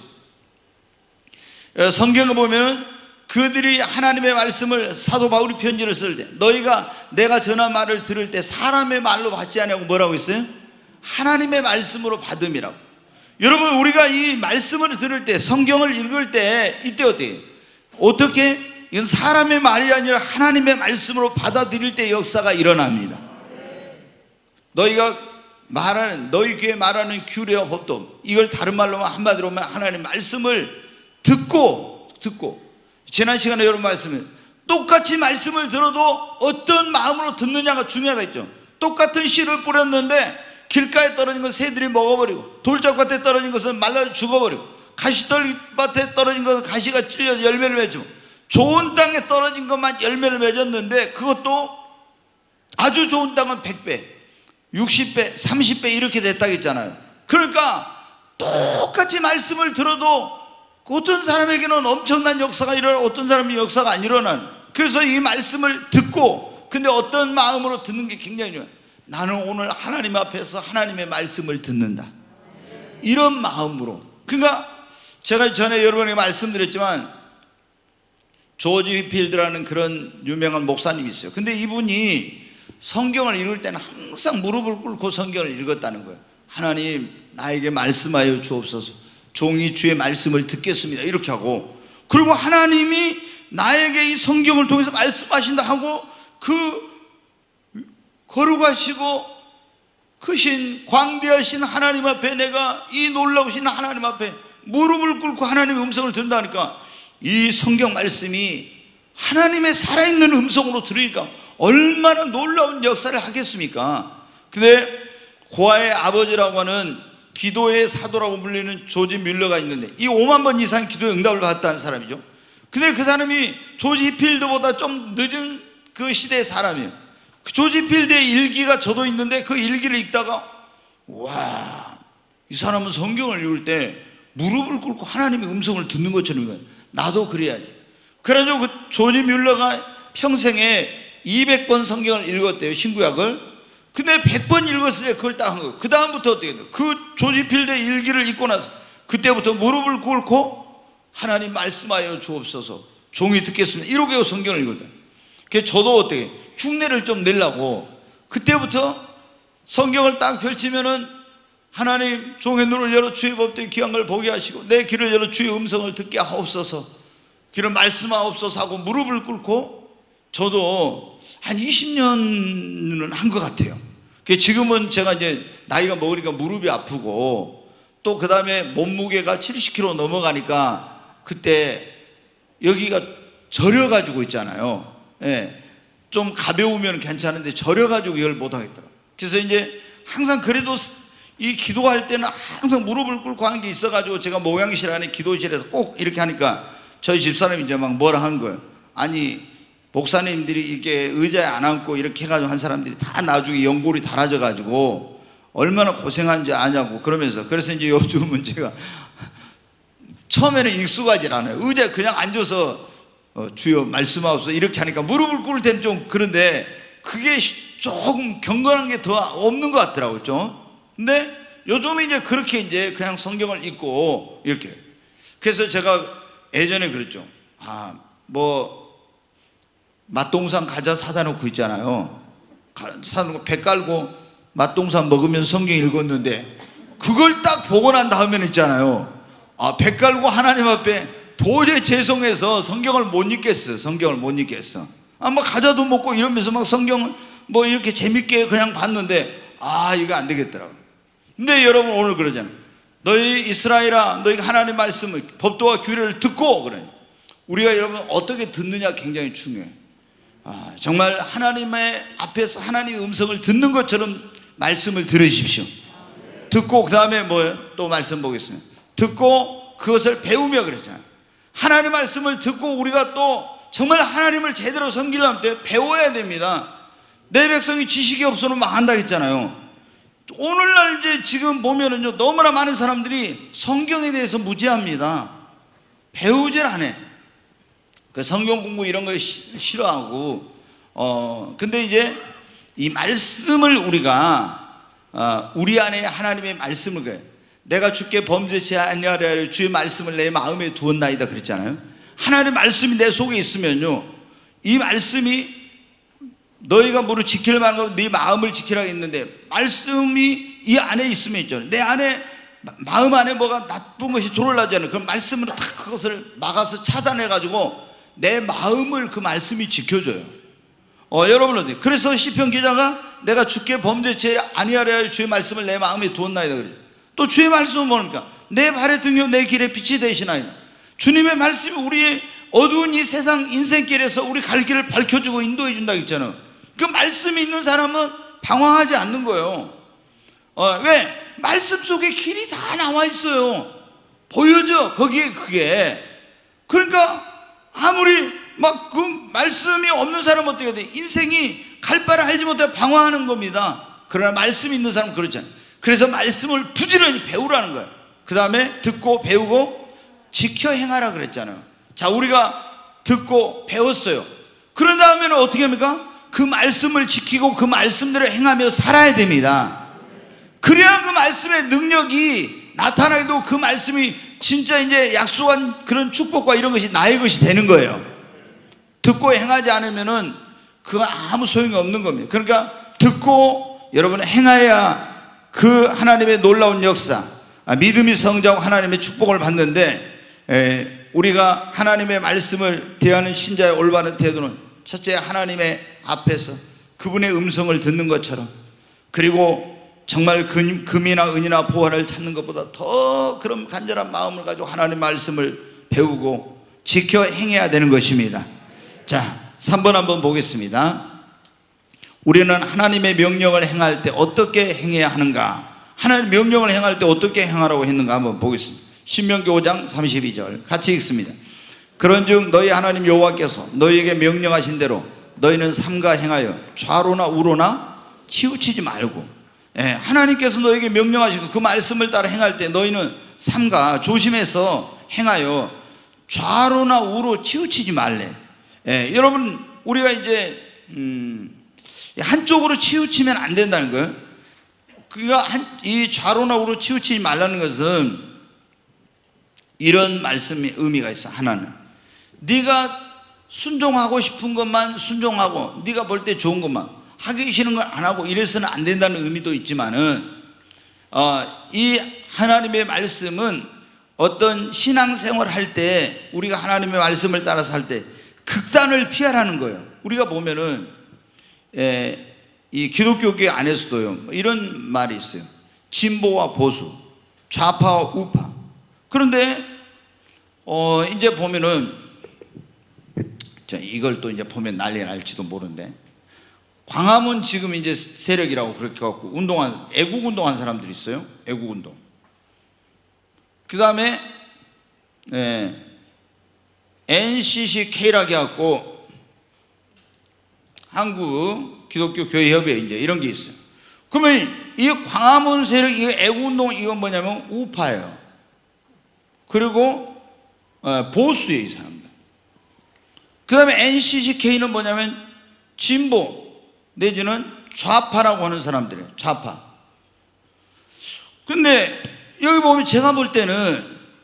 성경을 보면은 그들이 하나님의 말씀을, 사도 바울이 편지를 쓸 때 너희가 내가 전한 말을 들을 때 사람의 말로 받지 않냐고 뭐라고 했어요? 하나님의 말씀으로 받음이라고. 여러분, 우리가 이 말씀을 들을 때, 성경을 읽을 때 이때 어떻게 이건 사람의 말이 아니라 하나님의 말씀으로 받아들일 때 역사가 일어납니다. 너희가 말하는, 너희 귀에 말하는 규례와 법도, 이걸 다른 말로 한마디로 하면 하나님의 말씀을 듣고 지난 시간에 여러분 말씀은 똑같이 말씀을 들어도 어떤 마음으로 듣느냐가 중요하다 했죠. 똑같은 씨를 뿌렸는데 길가에 떨어진 건 새들이 먹어버리고, 돌짝밭에 떨어진 것은 말라 죽어버리고, 가시떨밭에 떨어진 것은 가시가 찔려 열매를 맺고, 좋은 땅에 떨어진 것만 열매를 맺었는데 그것도 아주 좋은 땅은 100배, 60배, 30배 이렇게 됐다고 했잖아요. 그러니까 똑같이 말씀을 들어도 어떤 사람에게는 엄청난 역사가 일어나고 어떤 사람이 역사가 안 일어나는. 그래서 이 말씀을 듣고, 근데 어떤 마음으로 듣는 게 굉장히 중요해요. 나는 오늘 하나님 앞에서 하나님의 말씀을 듣는다, 이런 마음으로. 그러니까 제가 전에 여러분에게 말씀드렸지만 조지 휘필드라는 그런 유명한 목사님이 있어요. 근데 이분이 성경을 읽을 때는 항상 무릎을 꿇고 성경을 읽었다는 거예요. 하나님, 나에게 말씀하여 주옵소서. 종이 주의 말씀을 듣겠습니다. 이렇게 하고, 그리고 하나님이 나에게 이 성경을 통해서 말씀하신다 하고 그 거룩하시고 크신 광대하신 하나님 앞에 내가 이 놀라우신 하나님 앞에 무릎을 꿇고 하나님의 음성을 듣는다니까, 이 성경 말씀이 하나님의 살아있는 음성으로 들으니까 얼마나 놀라운 역사를 하겠습니까? 근데 고아의 아버지라고 하는 기도의 사도라고 불리는 조지 뮬러가 있는데, 이 5만 번 이상 기도의 응답을 받았다는 사람이죠. 근데 그 사람이 조지 휘필드보다 좀 늦은 그 시대의 사람이에요. 그 조지 휘필드의 일기가 저도 있는데 그 일기를 읽다가, 와, 이 사람은 성경을 읽을 때 무릎을 꿇고 하나님의 음성을 듣는 것처럼, 나도 그래야지. 그래가지고 그 조지 뮬러가 평생에 200번 성경을 읽었대요, 신구약을. 근데 100번 읽었을 때 그걸 딱 한 거예요. 그 다음부터 어떻게 돼요? 그 조지 휘필드의 일기를 읽고 나서 그때부터 무릎을 꿇고 하나님 말씀하여 주옵소서, 종이 듣겠습니다, 이렇게 성경을 읽을 때. 그래서 저도 어떻게 흉내를 좀 내려고 그때부터 성경을 딱 펼치면은 하나님, 종의 눈을 열어 주의 법도의 귀한 걸 보게 하시고 내 귀를 열어 주의 음성을 듣게 하옵소서, 귀를 말씀하옵소서 하고 무릎을 꿇고 저도 한 20년은 한 것 같아요. 지금은 제가 이제 나이가 먹으니까 무릎이 아프고 또 그 다음에 몸무게가 70kg 넘어가니까 그때 여기가 저려가지고 있잖아요. 예, 좀 가벼우면 괜찮은데 저려가지고 이걸 못하겠더라고요. 그래서 이제 항상 그래도 이 기도할 때는 항상 무릎을 꿇고 하는 게 있어가지고 제가 목양실 안에 기도실에서 꼭 이렇게 하니까 저희 집사람이 이제 막 뭐라 하는 거예요. 아니, 목사님들이 이렇게 의자에 안 앉고 이렇게 해가지고 한 사람들이 다 나중에 연골이 달아져가지고 얼마나 고생한지 아냐고 그러면서, 그래서 이제 요즘은 제가 처음에는 익숙하지 않아요. 의자에 그냥 앉아서 주여 말씀하옵소서 이렇게 하니까 무릎을 꿇을 때는 좀 그런데 그게 조금 경건한 게 더 없는 것 같더라고요, 좀. 근데 요즘은 이제 그렇게 이제 그냥 성경을 읽고 이렇게. 그래서 제가 예전에 그랬죠. 맛동산 과자 사다 놓고 있잖아요. 사다 놓고 배 깔고 맛동산 먹으면서 성경 읽었는데 그걸 딱 보고 난 다음에는 있잖아요. 배 깔고 하나님 앞에 도저히 죄송해서 성경을 못 읽겠어요. 성경을 못 읽겠어. 과자도 먹고 이러면서 막 성경을 뭐 이렇게 재밌게 그냥 봤는데 이거 안 되겠더라고요. 근데 여러분 오늘 그러잖아요. 너희 이스라엘아, 너희가 하나님 말씀을, 법도와 규례를 듣고 그래. 우리가 여러분 어떻게 듣느냐 굉장히 중요해요. 정말 하나님의 앞에서 하나님의 음성을 듣는 것처럼 말씀을 들으십시오. 듣고 그 다음에 뭐예요? 또 말씀 보겠습니다. 듣고 그것을 배우며 그랬잖아요. 하나님 말씀을 듣고 우리가 또 정말 하나님을 제대로 섬기려면 때 배워야 됩니다. 내 백성이 지식이 없어는 망한다 했잖아요. 오늘날 이제 지금 보면은요, 너무나 많은 사람들이 성경에 대해서 무지합니다. 배우질 않아. 그 성경 공부 이런 거 싫어하고, 근데 이제 이 말씀을 우리가, 우리 안에 하나님의 말씀을, 내가 주께 범죄치 아니하려 하여 주의 말씀을 내 마음에 두었나이다 그랬잖아요. 하나님의 말씀이 내 속에 있으면요, 이 말씀이 너희가 무릇 지킬 만한 거 네 마음을 지키라고 했는데, 말씀이 이 안에 있으면 있잖아요. 내 안에, 마음 안에 뭐가 나쁜 것이 들어오려잖아요. 그럼 말씀으로 딱 그것을 막아서 차단해가지고 내 마음을 그 말씀이 지켜줘요. 여러분, 그래서 시편 기자가 내가 주께 범죄치 아니하려 할 주의 말씀을 내 마음에 두었나이다 그래요. 또 주의 말씀은 뭡니까? 내 발의 등이요 내 길의 빛이 되시나이다. 주님의 말씀이 우리의 어두운 이 세상 인생길에서 우리 갈 길을 밝혀주고 인도해 준다고 했잖아요. 그 말씀이 있는 사람은 방황하지 않는 거예요. 왜? 말씀 속에 길이 다 나와 있어요. 보여져, 거기에 그게. 그러니까 아무리 막 그 말씀이 없는 사람은 어떻게 돼? 인생이 갈 바를 알지 못해 방황하는 겁니다. 그러나 말씀이 있는 사람은 그렇잖아요. 그래서 말씀을 부지런히 배우라는 거예요. 그 다음에 듣고 배우고 지켜 행하라 그랬잖아요. 자, 우리가 듣고 배웠어요. 그런 다음에는 어떻게 합니까? 그 말씀을 지키고 그 말씀대로 행하며 살아야 됩니다. 그래야 그 말씀의 능력이 나타나기도, 그 말씀이 진짜 이제 약속한 그런 축복과 이런 것이 나의 것이 되는 거예요. 듣고 행하지 않으면은 그거 아무 소용이 없는 겁니다. 그러니까 듣고 여러분 행하야 그 하나님의 놀라운 역사, 믿음이 성장하고 하나님의 축복을 받는데, 우리가 하나님의 말씀을 대하는 신자의 올바른 태도는 첫째, 하나님의 앞에서 그분의 음성을 듣는 것처럼, 그리고 정말 금이나 은이나 보화를 찾는 것보다 더 그런 간절한 마음을 가지고 하나님의 말씀을 배우고 지켜 행해야 되는 것입니다. 자, 3번 한번 보겠습니다. 우리는 하나님의 명령을 행할 때 어떻게 행해야 하는가? 하나님의 명령을 행할 때 어떻게 행하라고 했는가 한번 보겠습니다. 신명기 5장 32절 같이 읽습니다. 그런즉 너희 하나님 여호와께서 너희에게 명령하신 대로 너희는 삼가 행하여 좌로나 우로나 치우치지 말고, 하나님께서 너희에게 명령하시고 그 말씀을 따라 행할 때 너희는 삼가 조심해서 행하여 좌로나 우로 치우치지 말래. 여러분, 우리가 이제 한쪽으로 치우치면 안 된다는 거예요. 그가 이 좌로나 우로 치우치지 말라는 것은 이런 말씀의 의미가 있어. 하나는 네가 순종하고 싶은 것만 순종하고 네가 볼 때 좋은 것만, 하기 싫은 걸 안 하고 이래서는 안 된다는 의미도 있지만은, 이 하나님의 말씀은 어떤 신앙생활을 할 때, 우리가 하나님의 말씀을 따라서 할 때 극단을 피하라는 거예요. 우리가 보면은 이 기독교계 안에서도요 이런 말이 있어요. 진보와 보수, 좌파와 우파. 그런데 이제 보면은, 자, 이걸 또 이제 보면 난리 날지도 모르는데, 광화문 지금 이제 세력이라고 그렇게 갖고 애국 운동한 사람들이 있어요. 애국 운동. 그 다음에 NCCK라고 해갖고 한국 기독교 교회 협의회 이제 이런 게 있어요. 그러면 이 광화문 세력, 이 애국 운동, 이건 뭐냐면 우파예요. 그리고 보수예요, 이 사람들. 그 다음에 NCCK는 뭐냐면 진보 내지는 좌파라고 하는 사람들이에요. 좌파. 근데 여기 보면 제가 볼 때는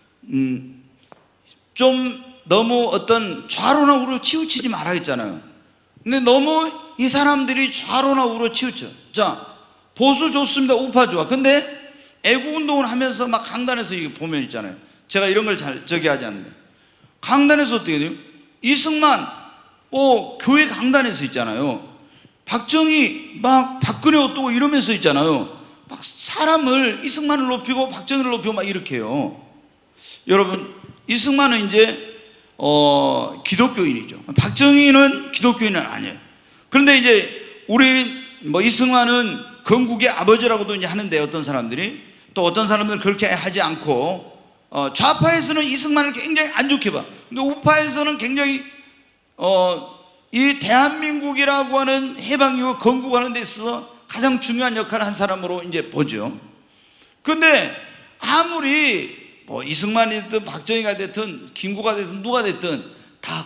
좀 너무 어떤 좌로나 우로 치우치지 말아 했잖아요. 근데 너무 이 사람들이 좌로나 우로 치우쳐. 자, 보수 좋습니다, 우파 좋아. 근데 애국운동을 하면서 막 강단에서 이게 보면 있잖아요. 제가 이런 걸 잘 저기 하지 않는데, 강단에서 어떻게 돼요? 이승만 교회 강단에서 있잖아요. 박정희 막 박근혜 어떠고 이러면서 있잖아요. 막 사람을, 이승만을 높이고 박정희를 높이고 막 이렇게 해요. 여러분, 이승만은 이제 기독교인이죠. 박정희는 기독교인은 아니에요. 그런데 이제 우리 이승만은 건국의 아버지라고도 이제 하는데, 어떤 사람들이, 또 어떤 사람들은 그렇게 하지 않고, 좌파에서는 이승만을 굉장히 안 좋게 봐. 근데 우파에서는 굉장히 이 대한민국이라고 하는 해방 이후 건국하는 데 있어서 가장 중요한 역할을 한 사람으로 이제 보죠. 근데 아무리 이승만이 됐든 박정희가 됐든 김구가 됐든 누가 됐든 다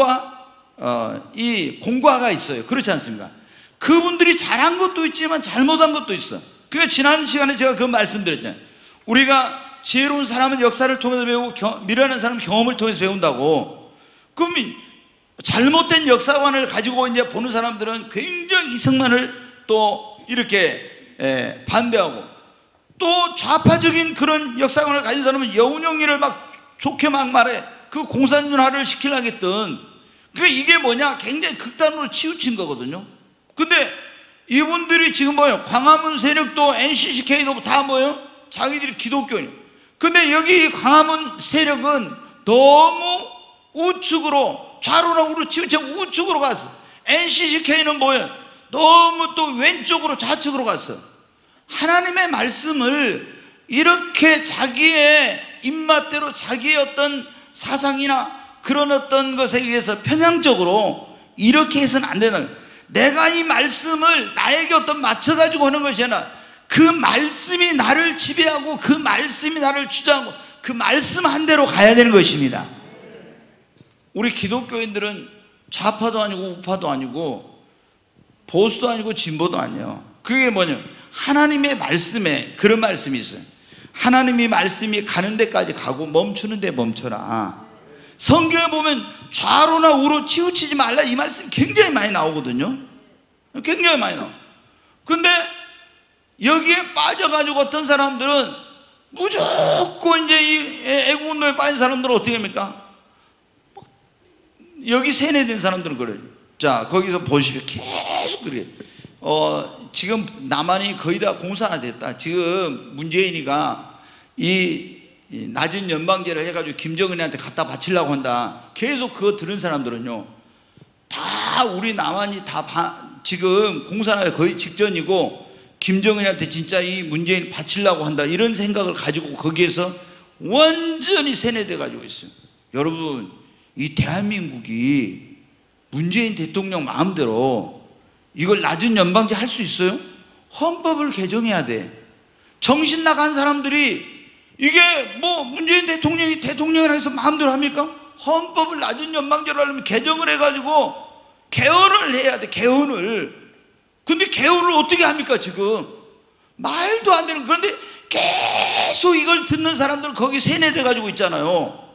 공과가 있어요. 그렇지 않습니까? 그분들이 잘한 것도 있지만 잘못한 것도 있어. 그러니까 지난 시간에 제가 그 말씀드렸잖아요. 우리가 지혜로운 사람은 역사를 통해서 배우고 미련한 사람은 경험을 통해서 배운다고. 그럼 잘못된 역사관을 가지고 이제 보는 사람들은 굉장히 이승만을 또 이렇게 반대하고, 또 좌파적인 그런 역사관을 가진 사람은 여운형리를 막 좋게 막 말해 그 공산윤화를 시키려고 했던, 그러니까 이게 뭐냐, 굉장히 극단으로 치우친 거거든요. 근데 이분들이 지금 뭐예요? 광화문 세력도 NCCK도 다 뭐예요? 자기들이 기독교인. 근데 여기 광화문 세력은 너무 우측으로, 좌로나 우로 치우쳐 우측으로 갔어. NCCK는 뭐예요? 너무 또 왼쪽으로 좌측으로 갔어. 하나님의 말씀을 이렇게 자기의 입맛대로 자기의 어떤 사상이나 그런 어떤 것에 의해서 편향적으로 이렇게 해서는 안 되는 거예요. 내가 이 말씀을 나에게 어떤 맞춰가지고 하는 것이 아니라 그 말씀이 나를 지배하고 그 말씀이 나를 주장하고 그 말씀 한 대로 가야 되는 것입니다. 우리 기독교인들은 좌파도 아니고 우파도 아니고 보수도 아니고 진보도 아니에요. 그게 뭐냐, 하나님의 말씀에 그런 말씀이 있어요. 하나님의 말씀이 가는 데까지 가고 멈추는 데 멈춰라. 성경에 보면 좌로나 우로 치우치지 말라, 이 말씀이 굉장히 많이 나오거든요. 굉장히 많이 나와. 근데 여기에 빠져가지고 어떤 사람들은 무조건 이제 이 애국운동에 빠진 사람들은 어떻게 합니까? 여기 세뇌된 사람들은 그래요. 자, 거기서 보십시오. 계속 그래요. 지금 남한이 거의 다 공산화됐다. 지금 문재인이가 이 낮은 연방제를 해가지고 김정은한테 갖다 바치려고 한다. 계속 그거 들은 사람들은요, 다 우리 남한이 다 지금 공산화가 거의 직전이고 김정은한테 진짜 이 문재인 바치려고 한다, 이런 생각을 가지고 거기에서 완전히 세뇌돼 가지고 있어요. 여러분, 이 대한민국이 문재인 대통령 마음대로 이걸 낮은 연방제 할 수 있어요? 헌법을 개정해야 돼. 정신 나간 사람들이 이게 뭐 문재인 대통령이 대통령이라 해서 마음대로 합니까? 헌법을 낮은 연방제로 하려면 개정을 해가지고 개헌을 해야 돼. 개헌을. 근데 개헌을 어떻게 합니까 지금? 말도 안 되는. 그런데 계속 이걸 듣는 사람들은 거기 세뇌돼 가지고 있잖아요.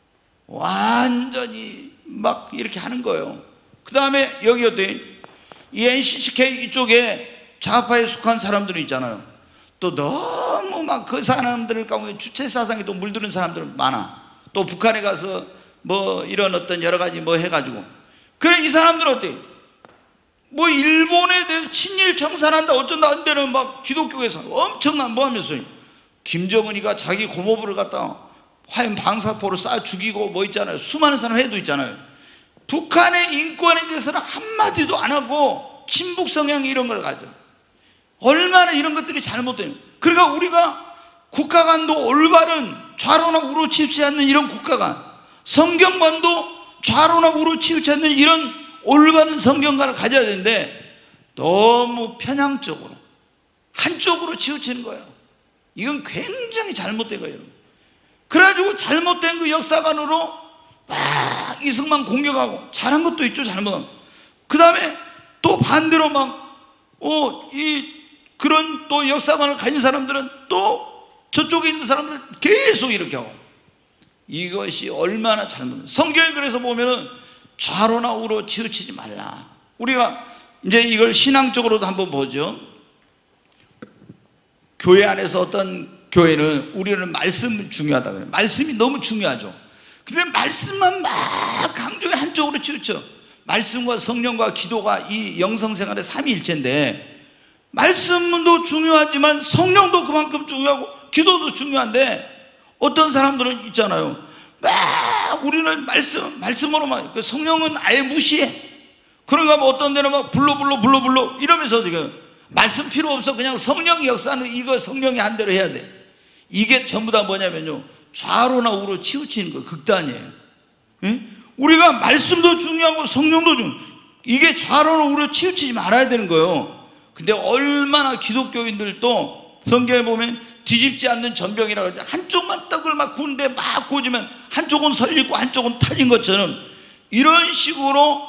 완전히 막 이렇게 하는 거예요. 그 다음에 여기 어때? 이 NCCK 이쪽에 좌파에 속한 사람들이 있잖아요. 또 너무 막 그 사람들 가운데 주체 사상에 또 물드는 사람들 많아. 또 북한에 가서 뭐 이런 어떤 여러 가지 뭐 해가지고. 그래, 이 사람들은 어때? 뭐 일본에 대해서 친일 청산한다 어쩐다 한 데는 막 기독교에서 엄청난 뭐 하면서 김정은이가 자기 고모부를 갖다 화염 방사포로 쏴 죽이고 뭐 있잖아요. 수많은 사람 해도 있잖아요. 북한의 인권에 대해서는 한마디도 안 하고 친북 성향 이런 걸 가져. 얼마나 이런 것들이 잘못돼요. 그러니까 우리가 국가관도 올바른 좌로나 우로 치우치지 않는 이런 국가관, 성경관도 좌로나 우로 치우치지 않는 이런 올바른 성경관을 가져야 되는데 너무 편향적으로 한쪽으로 치우치는 거예요. 이건 굉장히 잘못된 거예요. 그래가지고 잘못된 그 역사관으로 막 이승만 공격하고, 잘한 것도 있죠, 잘못한. 그 다음에 또 반대로 막 그런 또 역사관을 가진 사람들은 또 저쪽에 있는 사람들 계속 이렇게 하고. 이것이 얼마나 잘못. 성경에 그래서 보면은 좌로나 우로 치우치지 말라. 우리가 이제 이걸 신앙적으로도 한번 보죠. 교회 안에서 어떤 교회는 우리는 말씀이 중요하다 그래요. 말씀이 너무 중요하죠. 근데 말씀만 막 강조해 한쪽으로 치우쳐. 말씀과 성령과 기도가 이 영성생활의 삼위일체인데, 말씀도 중요하지만 성령도 그만큼 중요하고 기도도 중요한데, 어떤 사람들은 있잖아요, 막 우리는 말씀으로만, 그 성령은 아예 무시해. 그러니까 뭐 어떤 데는 막 불러 이러면서 지금 말씀 필요 없어, 그냥 성령이 역사는 이거 성령이 한 대로 해야 돼. 이게 전부 다 뭐냐면요, 좌로나 우로 치우치는 거, 극단이에요. 예? 우리가 말씀도 중요하고 성령도 중요하고, 이게 좌로나 우로 치우치지 말아야 되는 거예요. 근데 얼마나 기독교인들도 성경에 보면 뒤집지 않는 전병이라고 하죠. 한쪽만 떡을 막 구운데 막 구워지면 한쪽은 설리고 한쪽은 터진 것처럼 이런 식으로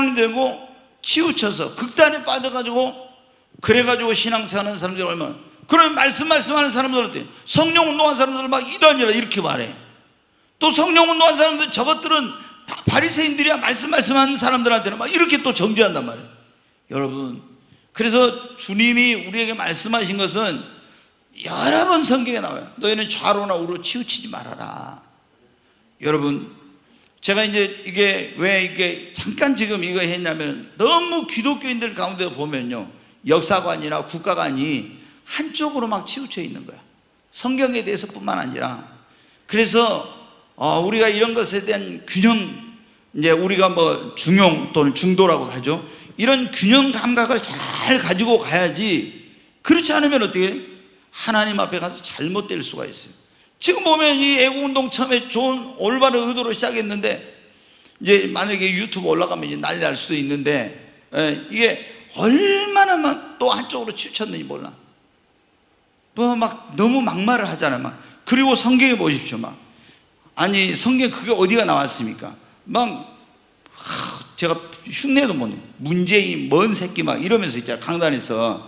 편향되고 치우쳐서 극단에 빠져가지고, 그래가지고 신앙생활하는 사람들이 얼마나. 그러면 말씀하는 사람들 어때요? 성령 운동한 사람들은 막 이러니라 이렇게 말해. 또 성령 운동한 사람들, 저것들은 다 바리새인들이야. 말씀하는 사람들한테는 막 이렇게 또 정죄한단 말이에요. 여러분, 그래서 주님이 우리에게 말씀하신 것은 여러 번 성경에 나와요. 너희는 좌로나 우로 치우치지 말아라. 여러분, 제가 이제 이게 왜 이게 잠깐 지금 이거 했냐면, 너무 기독교인들 가운데 보면요, 역사관이나 국가관이 한쪽으로 막 치우쳐 있는 거야. 성경에 대해서뿐만 아니라. 그래서 우리가 이런 것에 대한 균형, 이제 우리가 뭐 중용 또는 중도라고 하죠. 이런 균형 감각을 잘 가지고 가야지. 그렇지 않으면 어떻게 하나님 앞에 가서 잘못될 수가 있어요. 지금 보면 이 애국운동 처음에 좋은 올바른 의도로 시작했는데, 이제 만약에 유튜브 올라가면 이제 난리 날 수도 있는데, 이게 얼마나 막 또 한쪽으로 치우쳤는지 몰라. 뭐 막 너무 막말을 하잖아요. 막. 그리고 성경에 보십시오. 막 아니, 성경 그게 어디가 나왔습니까? 막 제가 흉내도 못 내. 문재인 뭔 새끼 막 이러면서 있잖아요, 강단에서.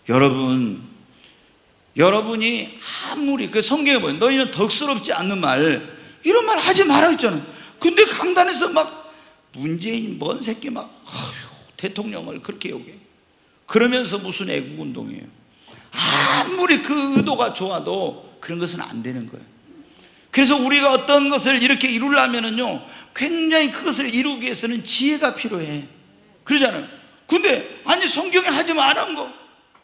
여러분이 아무리 그 성경에 보면 너희는 덕스럽지 않는 말, 이런 말 하지 말아 했잖아요. 근데 강단에서 막 문재인 뭔 새끼 막 대통령을 그렇게 욕해. 그러면서 무슨 애국운동이에요? 아무리 그 의도가 좋아도 그런 것은 안 되는 거예요. 그래서 우리가 어떤 것을 이렇게 이루려면은요, 굉장히 그것을 이루기 위해서는 지혜가 필요해. 그러잖아요. 근데 아니, 성경에 하지 말은 거,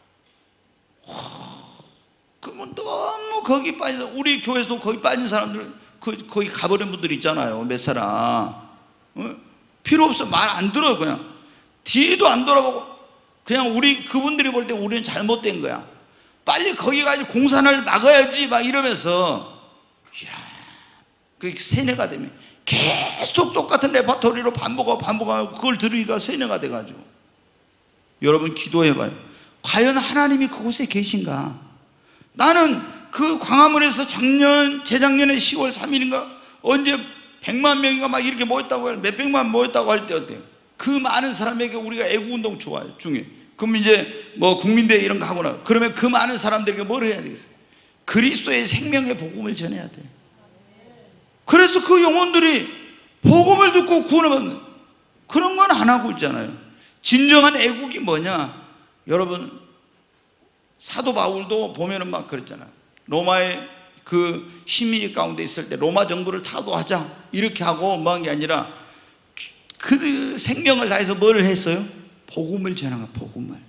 그건 너무 거기 빠져서, 우리 교회에서도 거기 빠진 사람들, 거기 가버린 분들 있잖아요, 몇 사람. 필요 없어. 말 안 들어요. 그냥 뒤도 안 돌아보고 그냥 그분들이 볼 때 우리는 잘못된 거야. 빨리 거기 가서 공산을 막아야지 막 이러면서, 이야, 그 세뇌가 되면 계속 똑같은 레퍼토리로 반복하고 그걸 들으니까 세뇌가 돼가지고. 여러분, 기도해봐요. 과연 하나님이 그곳에 계신가? 나는 그 광화문에서 재작년에 10월 3일인가 언제 100만 명인가 막 이렇게 모였다고 할, 몇백만 모였다고 할 때 어때요? 그 많은 사람에게 우리가 애국운동 좋아요, 중에. 그럼 이제 뭐 국민대회 이런 거 하거나, 그러면 그 많은 사람들에게 뭘 해야 되겠어요? 그리스도의 생명의 복음을 전해야 돼. 그래서 그 영혼들이 복음을 듣고 구원을 받는, 그런 건 안 하고 있잖아요. 진정한 애국이 뭐냐? 여러분, 사도 바울도 보면은 막 그랬잖아요. 로마의 그 식민지 가운데 있을 때 로마 정부를 타도하자 이렇게 하고 뭐 한 게 아니라 그 생명을 다해서 뭐를 했어요? 복음을 전한 거야.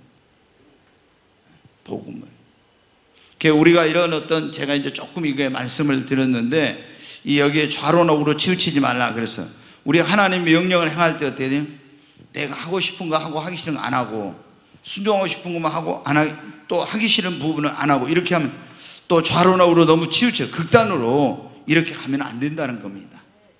복음을. 우리가 이런 어떤, 제가 이제 조금 이게 말씀을 드렸는데, 이 여기에 좌로나 우로 치우치지 말라 그래서, 우리가 하나님의 명령을 행할 때 어때야 돼요? 내가 하고 싶은 거 하고 하기 싫은 거 안 하고, 순종하고 싶은 것만 하고 안 하기, 또 하기 싫은 부분은 안 하고, 이렇게 하면 또 좌로나 우로 너무 치우쳐 극단으로 이렇게 가면 안 된다는 겁니다.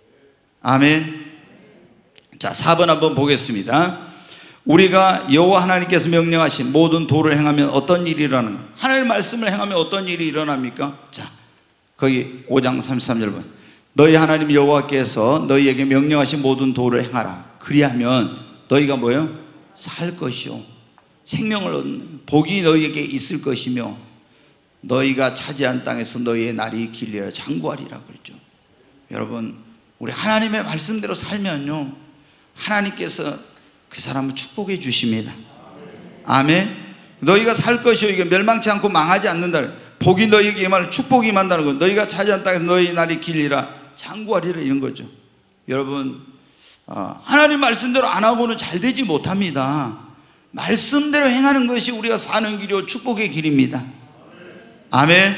아멘. 자, 4번 한번 보겠습니다. 우리가 여호와 하나님께서 명령하신 모든 도를 행하면 어떤 일이 일어나는가? 하나님의 말씀을 행하면 어떤 일이 일어납니까? 자, 거기 5장 33절 본, 너희 하나님 여호와께서 너희에게 명령하신 모든 도를 행하라. 그리하면 너희가 뭐예요? 살 것이요, 생명을 얻는 복이 너희에게 있을 것이며, 너희가 차지한 땅에서 너희의 날이 길리라, 장구하리라 그랬죠. 여러분, 우리 하나님의 말씀대로 살면요, 하나님께서 그 사람을 축복해 주십니다. 아멘. 너희가 살 것이요, 이게 멸망치 않고 망하지 않는다. 복이 너희에게 임하는, 축복이 임한다는 거. 너희가 차지한 땅에서 너희 날이 길리라, 장구하리라, 이런 거죠. 여러분, 하나님 말씀대로 안 하고는 잘 되지 못합니다. 말씀대로 행하는 것이 우리가 사는 길이요, 축복의 길입니다. 아멘.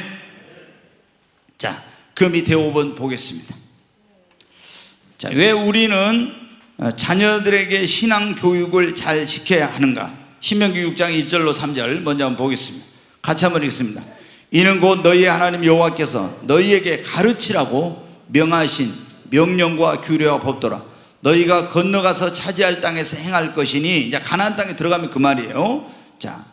자, 그 밑에 5번 보겠습니다. 자, 왜 우리는 자녀들에게 신앙 교육을 잘 시켜야 하는가? 신명기 6장 1절로 3절 먼저 한번 보겠습니다. 같이 한번 읽습니다. 이는 곧 너희의 하나님 여호와께서 너희에게 가르치라고 명하신 명령과 규례와 법도라. 너희가 건너가서 차지할 땅에서 행할 것이니, 이제 가나안 땅에 들어가면 그 말이에요. 자,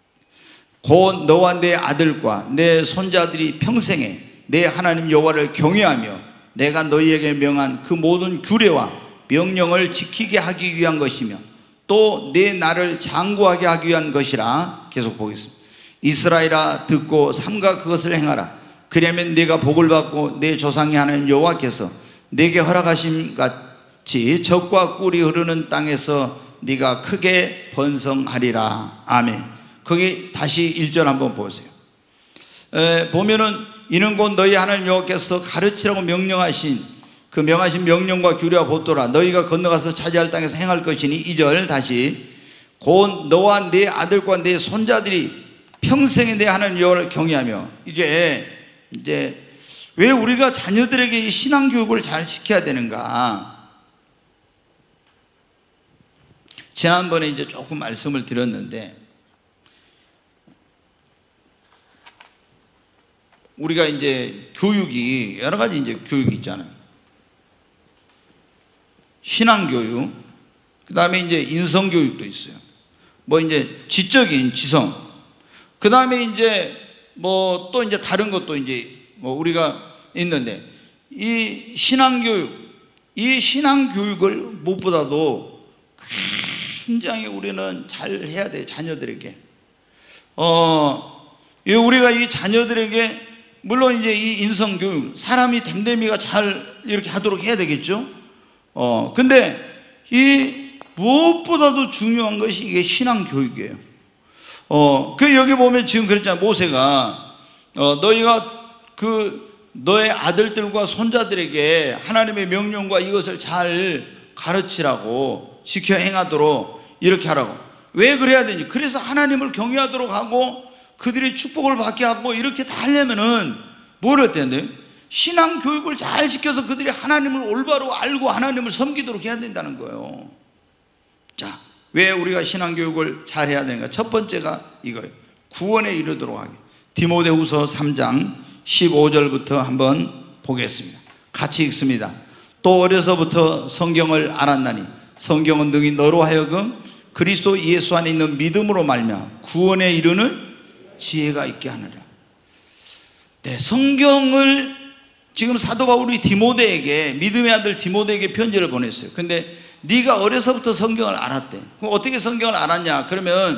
곧 너와 내 아들과 내 손자들이 평생에 내 하나님 여호와를 경외하며 내가 너희에게 명한 그 모든 규례와 명령을 지키게 하기 위한 것이며 또 내 나를 장구하게 하기 위한 것이라. 계속 보겠습니다. 이스라엘아 듣고 삼가 그것을 행하라. 그러면 네가 복을 받고 내 조상이 하는 여호와께서 네게 허락하심 같이 젖과 꿀이 흐르는 땅에서 네가 크게 번성하리라. 아멘. 거기 다시 1절 한번 보세요. 보면은 이는 곧 너희 하나님 여호와께서 가르치라고 명령하신 그 명하신 명령과 규례와 법도라. 너희가 건너가서 차지할 땅에서 행할 것이니 2절 다시 곧 너와 네 아들과 네 손자들이 평생에 내 하나님 여호와를 경외하며. 이게 이제 왜 우리가 자녀들에게 이 신앙 교육을 잘 시켜야 되는가? 지난번에 이제 조금 말씀을 드렸는데 우리가 이제 교육이 여러 가지 이제 교육이 있잖아요. 신앙 교육, 그 다음에 이제 인성 교육도 있어요. 뭐 이제 지적인 지성, 그 다음에 이제 뭐 또 이제 다른 것도 이제 뭐 우리가 있는데 이 신앙 교육, 이 신앙 교육을 무엇보다도 굉장히 우리는 잘 해야 돼요. 자녀들에게. 우리가 이 자녀들에게 물론 이제 이 인성 교육, 사람이 됨됨이가 잘 이렇게 하도록 해야 되겠죠. 근데 이 무엇보다도 중요한 것이 이게 신앙 교육이에요. 그 여기 보면 지금 그랬잖아요. 모세가 너희가 너의 아들들과 손자들에게 하나님의 명령과 이것을 잘 가르치라고 지켜 행하도록 이렇게 하라고. 왜 그래야 되니? 그래서 하나님을 경외하도록 하고 그들이 축복을 받게 하고 이렇게 다 하려면은 뭘 해야 되는데? 신앙 교육을 잘 시켜서 그들이 하나님을 올바로 알고 하나님을 섬기도록 해야 된다는 거예요. 자, 왜 우리가 신앙 교육을 잘 해야 되는가? 첫 번째가 이거예요. 구원에 이르도록 하기. 디모데후서 3장 15절부터 한번 보겠습니다. 같이 읽습니다. 또 어려서부터 성경을 알았나니 성경은 능히 너로 하여금 그리스도 예수 안에 있는 믿음으로 말미암아 구원에 이르는 지혜가 있게 하느라. 네, 성경을 지금 사도 바울이 디모데에게, 믿음의 아들 디모데에게 편지를 보냈어요. 근데 네가 어려서부터 성경을 알았대. 그럼 어떻게 성경을 알았냐? 그러면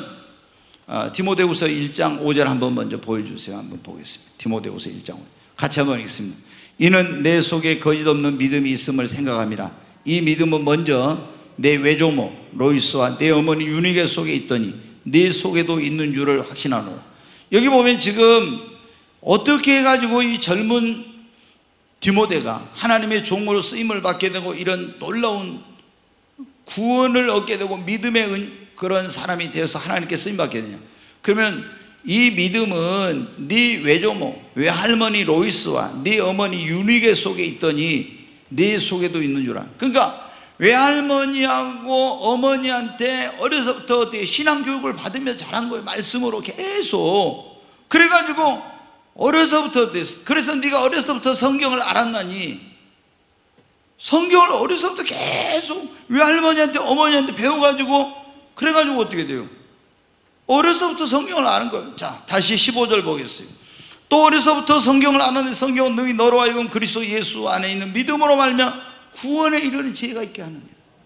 디모데후서 1장 5절 한번 먼저 보여주세요. 한번 보겠습니다. 디모데후서 1장 5절 같이 한번 읽습니다. 이는 내 속에 거짓 없는 믿음이 있음을 생각함이라. 이 믿음은 먼저 내 외조모 로이스와 내 어머니 유니게 속에 있더니 네 속에도 있는 줄을 확신하노라. 여기 보면 지금 어떻게 해가지고 이 젊은 디모데가 하나님의 종으로 쓰임을 받게 되고 이런 놀라운 구원을 얻게 되고 믿음의 그런 사람이 되어서 하나님께 쓰임 받게 되냐? 그러면 이 믿음은 네 외조모 외할머니 로이스와 네 어머니 유니게 속에 있더니 네 속에도 있는 줄 알아. 그러니까 외할머니하고 어머니한테 어려서부터 어떻게 신앙교육을 받으면서 자란 거예요. 말씀으로 계속. 그래가지고 어려서부터 됐어. 그래서 네가 어려서부터 성경을 알았나니 성경을 어려서부터 계속 외할머니한테 어머니한테 배워가지고 그래가지고 어떻게 돼요? 어려서부터 성경을 아는 거예요. 자, 다시 15절 보겠어요. 또 어려서부터 성경을 아는데 성경은 능히 너로 하여금 그리스도 예수 안에 있는 믿음으로 말미암아 구원에 이르는 지혜가 있게 하느니라.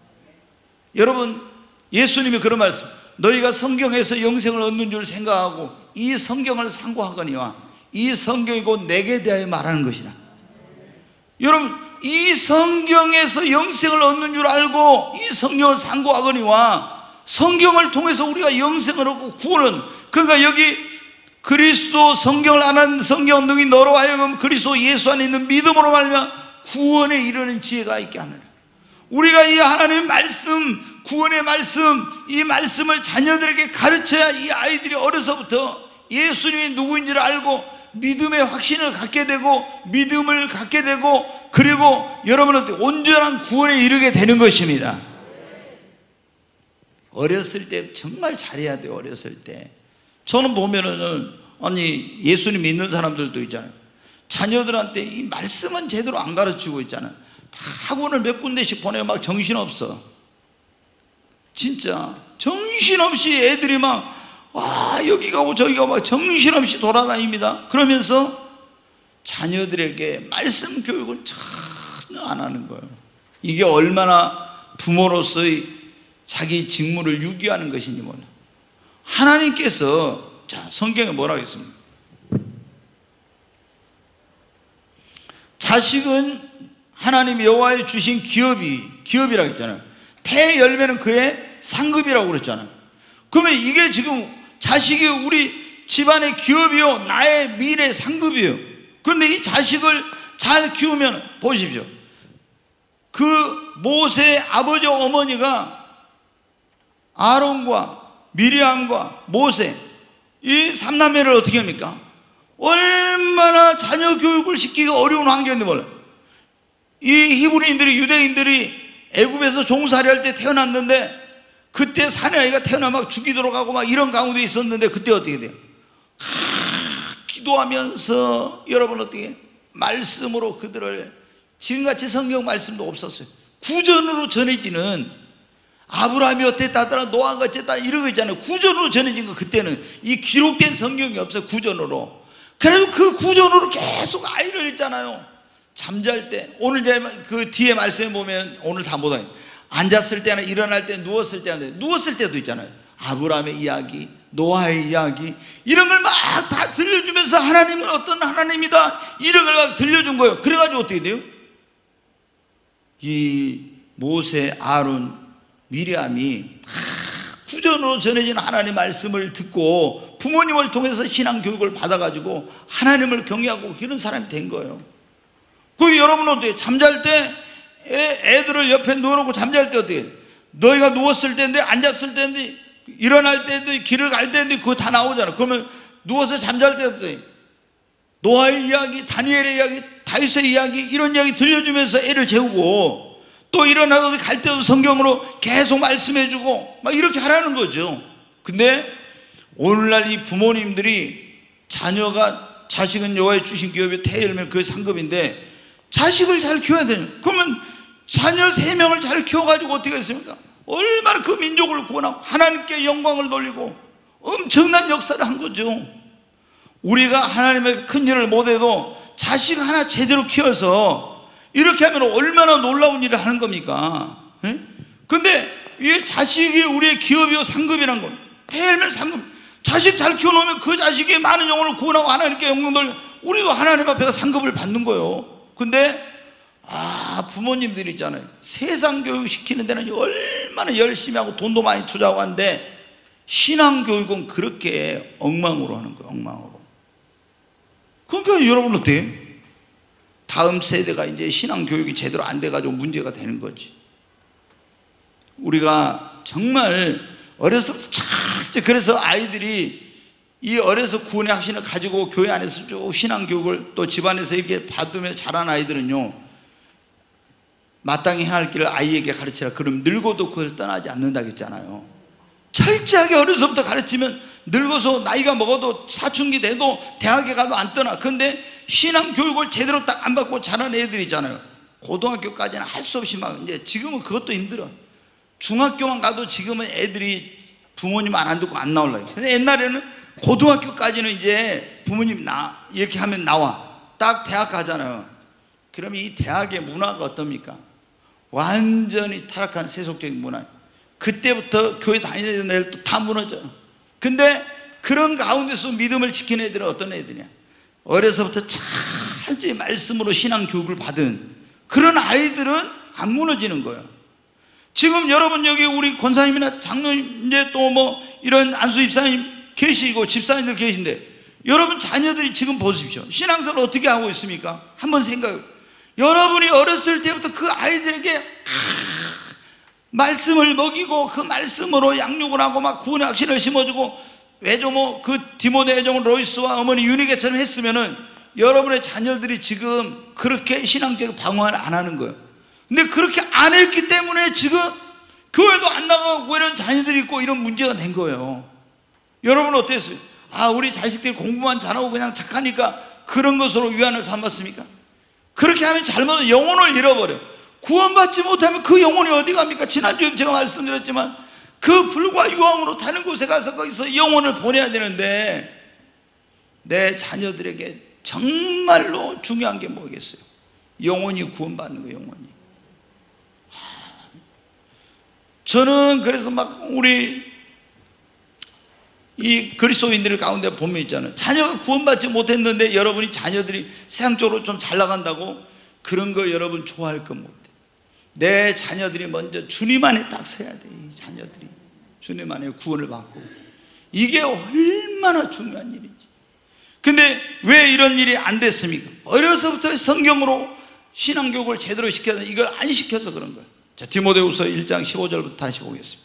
여러분, 예수님이 그런 말씀, 너희가 성경에서 영생을 얻는 줄 생각하고 이 성경을 상고하거니와 이 성경이 곧 내게 대하여 말하는 것이다. 여러분, 이 성경에서 영생을 얻는 줄 알고 이 성경을 상고하거니와 성경을 통해서 우리가 영생을 얻고 구원은, 그러니까 여기 그리스도 성경을 아는 성경 능히 너로 하여금 그리스도 예수 안에 있는 믿음으로 말미암아 구원에 이르는 지혜가 있게 하느라. 우리가 이 하나님의 말씀, 구원의 말씀, 이 말씀을 자녀들에게 가르쳐야 이 아이들이 어려서부터 예수님이 누구인지를 알고 믿음의 확신을 갖게 되고 믿음을 갖게 되고 그리고 여러분은 온전한 구원에 이르게 되는 것입니다. 어렸을 때 정말 잘해야 돼요. 어렸을 때 저는 보면은 아니 예수님 믿는 사람들도 있잖아요. 자녀들한테 이 말씀은 제대로 안 가르치고 있잖아요. 학원을 몇 군데씩 보내면 막 정신없어. 진짜 정신없이 애들이 막 여기 가고 저기 가고 막 정신없이 돌아다닙니다. 그러면서 자녀들에게 말씀 교육을 전혀 안 하는 거예요. 이게 얼마나 부모로서의 자기 직무를 유기하는 것인지 몰라. 하나님께서 자, 성경에 뭐라고 했습니까? 자식은 하나님 여호와의 주신 기업이라고 했잖아요. 대열매는 그의 상급이라고 그랬잖아요. 그러면 이게 지금 자식이 우리 집안의 기업이요, 나의 미래 상급이에요. 그런데 이 자식을 잘 키우면 보십시오. 그 모세의 아버지 어머니가 아론과 미리암과 모세 이 삼남매를 어떻게 합니까? 얼마나 자녀 교육을 시키기 어려운 환경인데 몰라요. 이 히브리인들이, 유대인들이 애굽에서 종살이할 때 태어났는데, 그때 사내아이가 태어나 막 죽이도록 하고 막 이런 가운데 있었는데, 그때 어떻게 돼요? 기도하면서 여러분 어떻게 말씀으로 그들을, 지금같이 성경 말씀도 없었어요. 구전으로 전해지는, 아브라함이 어땠다더라, 노아가 어쨌다 이런 거 있잖아요. 구전으로 전해진 거. 그때는 이 기록된 성경이 없어요. 구전으로. 그래서 그 구전으로 계속 아이를 했잖아요. 잠잘 때, 오늘 그 뒤에 말씀에 보면 오늘 다 못 하요. 앉았을 때나 일어날 때, 누웠을 때나, 누웠을 때도 있잖아요. 아브라함의 이야기, 노아의 이야기, 이런 걸 막 다 들려주면서 하나님은 어떤 하나님이다, 이런 걸 막 들려준 거예요. 그래가지고 어떻게 돼요? 이 모세, 아론, 미리암이 다 구전으로 전해진 하나님의 말씀을 듣고 부모님을 통해서 신앙 교육을 받아가지고 하나님을 경외하고 이런 사람이 된 거예요. 그 여러분은 어때요? 잠잘 때 애들을 옆에 누워놓고 잠잘 때 어떻게 해요? 너희가 누웠을 때인데, 앉았을 때인데, 일어날 때인데, 길을 갈 때인데, 그거 다 나오잖아. 그러면 누워서 잠잘 때 어때요? 노아의 이야기, 다니엘의 이야기, 다윗의 이야기, 이런 이야기 들려주면서 애를 재우고, 또 일어나서 갈 때도 성경으로 계속 말씀해주고 막 이렇게 하라는 거죠. 근데 오늘날 이 부모님들이 자식은 여호와의 주신 기업이 태열면 그 상급인데, 자식을 잘 키워야 돼요. 그러면 자녀 3명을 잘 키워가지고 어떻게 했습니까? 얼마나 그 민족을 구원하고 하나님께 영광을 돌리고 엄청난 역사를 한 거죠. 우리가 하나님의 큰 일을 못해도 자식 하나 제대로 키워서 이렇게 하면 얼마나 놀라운 일을 하는 겁니까? 근데 이 자식이 우리의 기업이요 상급이란 거, 태열면 상급. 자식 잘 키워놓으면 그 자식이 많은 영혼을 구원하고 하나님께 영광 돌려, 우리도 하나님 앞에 상급을 받는 거예요. 근데 부모님들이 있잖아요. 세상 교육 시키는 데는 얼마나 열심히 하고 돈도 많이 투자하고 하는데, 신앙 교육은 그렇게 엉망으로 하는 거예요. 엉망으로. 그러니까 여러분 어때요? 다음 세대가 이제 신앙 교육이 제대로 안 돼가지고 문제가 되는 거지. 우리가 정말 어려서부터 그래서 아이들이 이 어려서 구원의 확신을 가지고 교회 안에서 쭉 신앙 교육을 또 집안에서 이렇게 받으며 자란 아이들은요, 마땅히 행할 길을 아이에게 가르치라. 그럼 늙어도 그걸 떠나지 않는다고 했잖아요. 철저하게 어려서부터 가르치면 늙어서 나이가 먹어도 사춘기 돼도 대학에 가도 안 떠나. 그런데 신앙 교육을 제대로 딱 안 받고 자란 애들이잖아요. 고등학교까지는 할 수 없이 막, 이제 지금은 그것도 힘들어. 중학교만 가도 지금은 애들이 부모님 말 안 듣고 안 나오려고. 근데 옛날에는 고등학교까지는 이제 부모님 이렇게 하면 나와. 딱 대학 가잖아요. 그러면 이 대학의 문화가 어떻습니까? 완전히 타락한 세속적인 문화. 그때부터 교회 다니는 애들도 다 무너져요. 근데 그런 가운데서 믿음을 지키는 애들은 어떤 애들이냐? 어려서부터 철저히 말씀으로 신앙 교육을 받은 그런 아이들은 안 무너지는 거예요. 지금 여러분 여기 우리 권사님이나 장로님, 이제 또 뭐 이런 안수 집사님 계시고 집사님들 계신데, 여러분 자녀들이 지금 보십시오. 신앙생활을 어떻게 하고 있습니까? 한번 생각해. 여러분이 어렸을 때부터 그 아이들에게 말씀을 먹이고 그 말씀으로 양육을 하고 막 구원의 확신을 심어주고, 외조모 그 디모데 외조모 로이스와 어머니 유니게처럼 했으면은 여러분의 자녀들이 지금 그렇게 신앙적 방황을 안 하는 거예요. 근데 그렇게 안 했기 때문에 지금 교회도 안 나가고 이런 자녀들이 있고 이런 문제가 된 거예요. 여러분 어땠어요? 우리 자식들이 공부만 잘하고 그냥 착하니까 그런 것으로 위안을 삼았습니까? 그렇게 하면 잘못은 영혼을 잃어버려요. 구원받지 못하면 그 영혼이 어디 갑니까? 지난주에 제가 말씀드렸지만 그 불과 유황으로 다른 곳에 가서 거기서 영혼을 보내야 되는데, 내 자녀들에게 정말로 중요한 게 뭐겠어요? 영혼이 구원받는 거예요. 영혼이. 저는 그래서 막 우리 이 그리스도인들 가운데 보면 있잖아요. 자녀가 구원받지 못했는데 여러분이 자녀들이 세상적으로 좀 잘 나간다고 그런 거 여러분 좋아할 건 못해. 내 자녀들이 먼저 주님 안에 딱 서야 돼. 이 자녀들이 주님 안에 구원을 받고, 이게 얼마나 중요한 일인지. 근데 왜 이런 일이 안 됐습니까? 어려서부터 성경으로 신앙교육을 제대로 시켜서 이걸 안 시켜서 그런 거예요. 자, 디모데후서 1장 15절부터 다시 보겠습니다.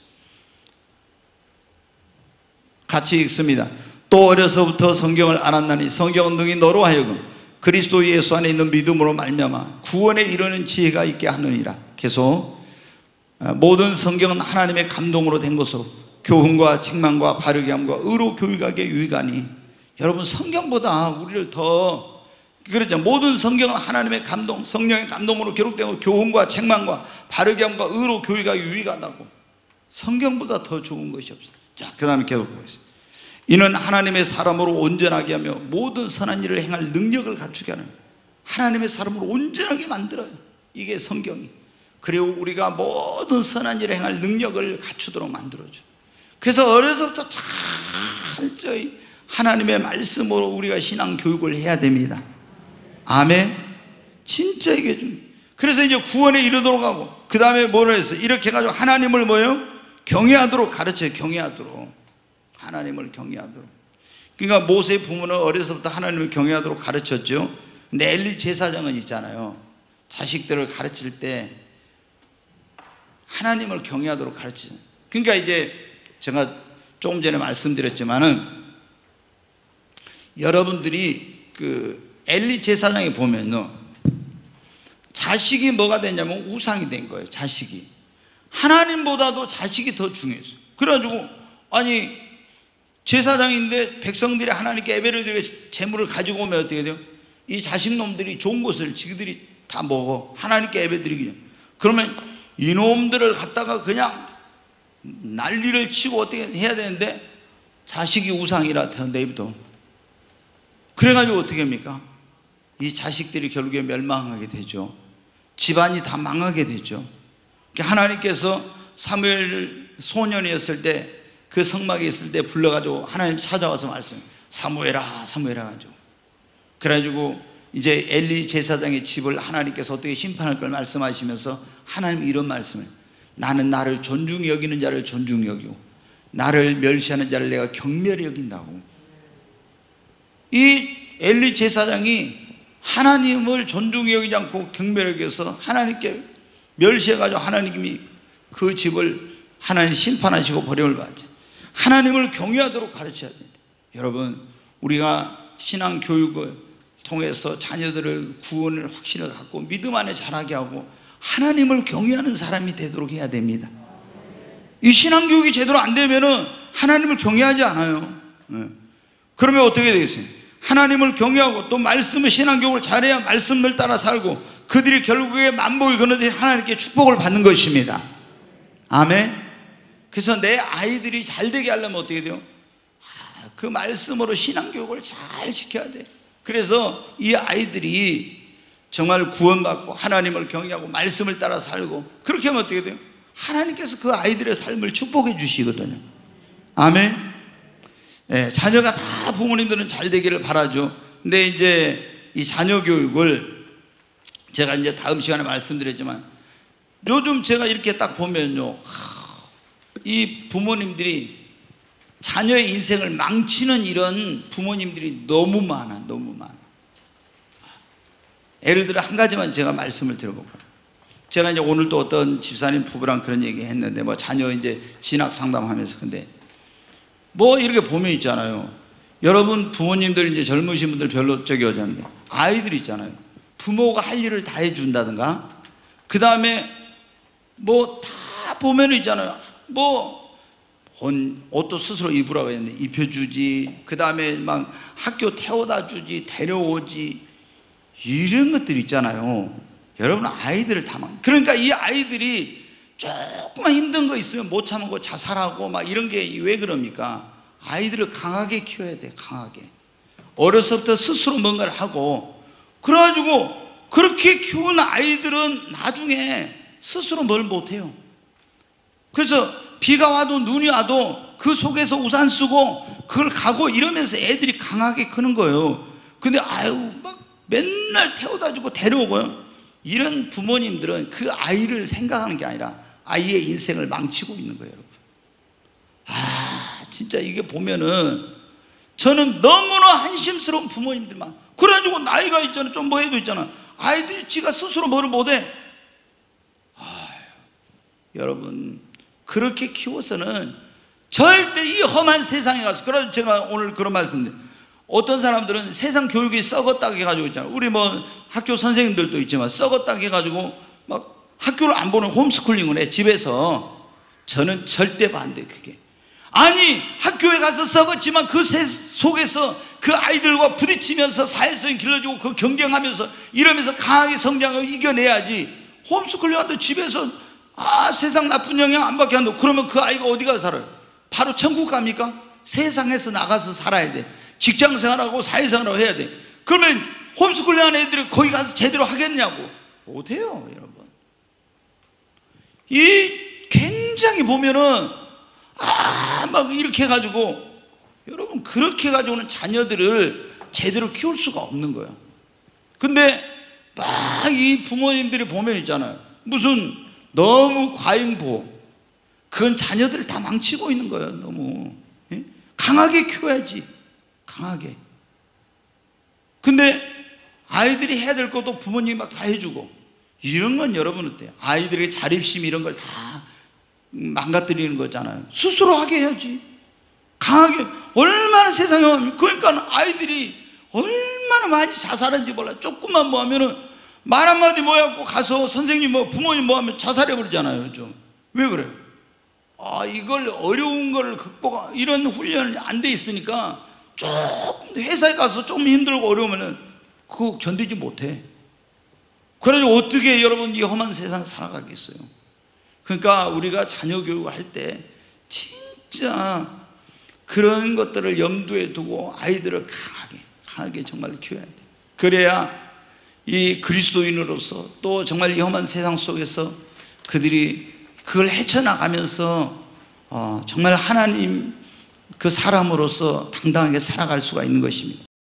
같이 읽습니다. 또 어려서부터 성경을 알았나니 성경은 능히 너로 하여금 그리스도 예수 안에 있는 믿음으로 말미암아 구원에 이르는 지혜가 있게 하느니라. 계속 모든 성경은 하나님의 감동으로 된 것으로 교훈과 책망과 바르게 함과 의로 교육하기에 유익하니. 여러분, 성경보다 우리를 더 그렇죠. 모든 성경은 하나님의 감동, 성령의 감동으로 기록되고 교훈과 책망과 바르게 함과 의로 교육하기 유익하다고. 성경보다 더 좋은 것이 없어요. 자, 그 다음에 계속 보겠습니다. 이는 하나님의 사람으로 온전하게 하며 모든 선한 일을 행할 능력을 갖추게 하는, 하나님의 사람으로 온전하게 만들어요. 이게 성경이. 그리고 우리가 모든 선한 일을 행할 능력을 갖추도록 만들어줘. 그래서 어려서부터 철저히 하나님의 말씀으로 우리가 신앙 교육을 해야 됩니다. 아멘. 진짜 이게 좀. 그래서 이제 구원에 이르도록 하고, 그 다음에 뭐라 했어요? 이렇게 해가지고 하나님을 뭐예요? 경외하도록 가르쳐요. 경외하도록. 하나님을 경외하도록. 그러니까 모세의 부모는 어려서부터 하나님을 경외하도록 가르쳤죠. 근데 엘리 제사장은 있잖아요. 자식들을 가르칠 때 하나님을 경외하도록 가르치죠. 그러니까 이제 제가 조금 전에 말씀드렸지만은, 여러분들이 그 엘리 제사장에 보면요, 자식이 뭐가 됐냐면 우상이 된 거예요. 자식이 하나님보다도 자식이 더 중요했어요. 그래가지고 아니 제사장인데 백성들이 하나님께 예배를 드리고 재물을 가지고 오면 어떻게 돼요? 이 자식놈들이 좋은 것을 지그들이 다 먹어. 하나님께 예배 드리기 전. 그러면 이놈들을 갖다가 그냥 난리를 치고 어떻게 해야 되는데, 자식이 우상이라 내비둬. 그래가지고 어떻게 합니까? 이 자식들이 결국에 멸망하게 되죠. 집안이 다 망하게 되죠. 하나님께서 사무엘 소년이었을 때, 그 성막에 있을 때 불러가지고 하나님 찾아와서 말씀, 사무엘아 사무엘아 가지고, 그래가지고 이제 엘리 제사장의 집을 하나님께서 어떻게 심판할 걸 말씀하시면서 하나님 이런 말씀을, 나는 나를 존중히 여기는 자를 존중히 여기고 나를 멸시하는 자를 내가 경멸히 여긴다고. 이 엘리 제사장이 하나님을 존중히 여기지 않고 경멸히 여겨서 하나님께 멸시해가지고 하나님이 그 집을 하나님 심판하시고 버림을 받지. 하나님을 경외하도록 가르쳐야 됩니다. 여러분, 우리가 신앙 교육을 통해서 자녀들을 구원을 확신을 갖고 믿음 안에 자라게 하고 하나님을 경외하는 사람이 되도록 해야 됩니다. 이 신앙 교육이 제대로 안 되면은 하나님을 경외하지 않아요. 그러면 어떻게 되겠어요? 하나님을 경외하고 또 말씀을, 신앙 교육을 잘해야 말씀을 따라 살고 그들이 결국에 만복이 거느듯이 하나님께 축복을 받는 것입니다. 아멘. 그래서 내 아이들이 잘 되게 하려면 어떻게 돼요? 그 말씀으로 신앙 교육을 잘 시켜야 돼. 그래서 이 아이들이 정말 구원받고 하나님을 경외하고 말씀을 따라 살고, 그렇게 하면 어떻게 돼요? 하나님께서 그 아이들의 삶을 축복해 주시거든요. 아멘. 네, 자녀가 다 부모님들은 잘 되기를 바라죠. 근데 이제 이 자녀 교육을 제가 이제 다음 시간에 말씀드렸지만, 요즘 제가 이렇게 딱 보면요, 이 부모님들이 자녀의 인생을 망치는 이런 부모님들이 너무 많아, 너무 많아. 예를 들어 한 가지만 제가 말씀을 드려볼까요? 제가 이제 오늘 또 어떤 집사님 부부랑 그런 얘기 했는데, 뭐 자녀 이제 진학 상담하면서, 근데 뭐 이렇게 보면 있잖아요. 여러분 부모님들 이제 젊으신 분들 별로 저기 오잖아요. 아이들 있잖아요. 부모가 할 일을 다 해준다든가, 그 다음에 뭐 다 보면 있잖아요. 뭐 옷도 스스로 입으라고 했는데 입혀주지, 그 다음에 막 학교 태워다 주지, 데려오지, 이런 것들 있잖아요. 여러분 아이들을 다 막, 그러니까 이 아이들이 조금만 힘든 거 있으면 못 참고 자살하고 막 이런 게 왜 그럽니까? 아이들을 강하게 키워야 돼. 강하게 어려서부터 스스로 뭔가를 하고, 그래가지고 그렇게 키운 아이들은 나중에 스스로 뭘 못해요. 그래서 비가 와도 눈이 와도 그 속에서 우산 쓰고 그걸 가고 이러면서 애들이 강하게 크는 거예요. 근데 아유 막 맨날 태워다 주고 데려오고요. 이런 부모님들은 그 아이를 생각하는 게 아니라 아이의 인생을 망치고 있는 거예요, 여러분. 진짜 이게 보면은 저는 너무나 한심스러운 부모님들만. 그래가지고 나이가 있잖아, 좀 뭐 해도 있잖아, 아이들이 지가 스스로 뭐를 못해. 여러분, 그렇게 키워서는 절대 이 험한 세상에 가서, 그래서 제가 오늘 그런 말씀드려요. 어떤 사람들은 세상 교육이 썩었다 해가지고 있잖아요. 우리 뭐 학교 선생님들도 있지만 썩었다 해가지고 막 학교를 안 보는 홈스쿨링을 해, 집에서. 저는 절대 반대. 그게 아니, 학교에 가서 썩었지만 그 속에서 그 아이들과 부딪히면서 사회성이 길러지고 그 경쟁하면서 이러면서 강하게 성장하고 이겨내야지. 홈스쿨링 한다 집에서 세상 나쁜 영향 안 받게 한다. 그러면 그 아이가 어디 가서 살아요? 바로 천국 갑니까? 세상에서 나가서 살아야 돼. 직장 생활하고 사회생활하고 해야 돼. 그러면 홈스쿨링 하는 애들이 거기 가서 제대로 하겠냐고. 못해요, 여러분. 이 굉장히 보면은 막 이렇게 해가지고, 여러분, 그렇게 해가지고는 자녀들을 제대로 키울 수가 없는 거예요. 근데 막 이 부모님들이 보면 있잖아요, 무슨 너무 과잉보호, 그건 자녀들을 다 망치고 있는 거예요. 너무 강하게 키워야지, 강하게. 근데 아이들이 해야 될 것도 부모님이 막 다 해주고, 이런 건 여러분 어때요? 아이들에게 자립심 이런 걸 다 망가뜨리는 거잖아요. 스스로 하게 해야지, 강하게. 얼마나 세상에, 그러니까 아이들이 얼마나 많이 자살하는지 몰라. 조금만 뭐 하면은 말 한마디 뭐 해갖고 가서 선생님 뭐 부모님 뭐 하면 자살해버리잖아요, 좀. 왜 그래요? 이걸 어려운 걸 이런 훈련이 안 돼 있으니까 조금 회사에 가서 좀 힘들고 어려우면은 그거 견디지 못해. 그래서 어떻게 여러분 이 험한 세상 살아가겠어요? 그러니까 우리가 자녀 교육을 할 때 진짜 그런 것들을 염두에 두고 아이들을 강하게 정말 키워야 돼. 그래야 이 그리스도인으로서 또 정말 이 험한 세상 속에서 그들이 그걸 헤쳐나가면서 정말 하나님 그 사람으로서 당당하게 살아갈 수가 있는 것입니다.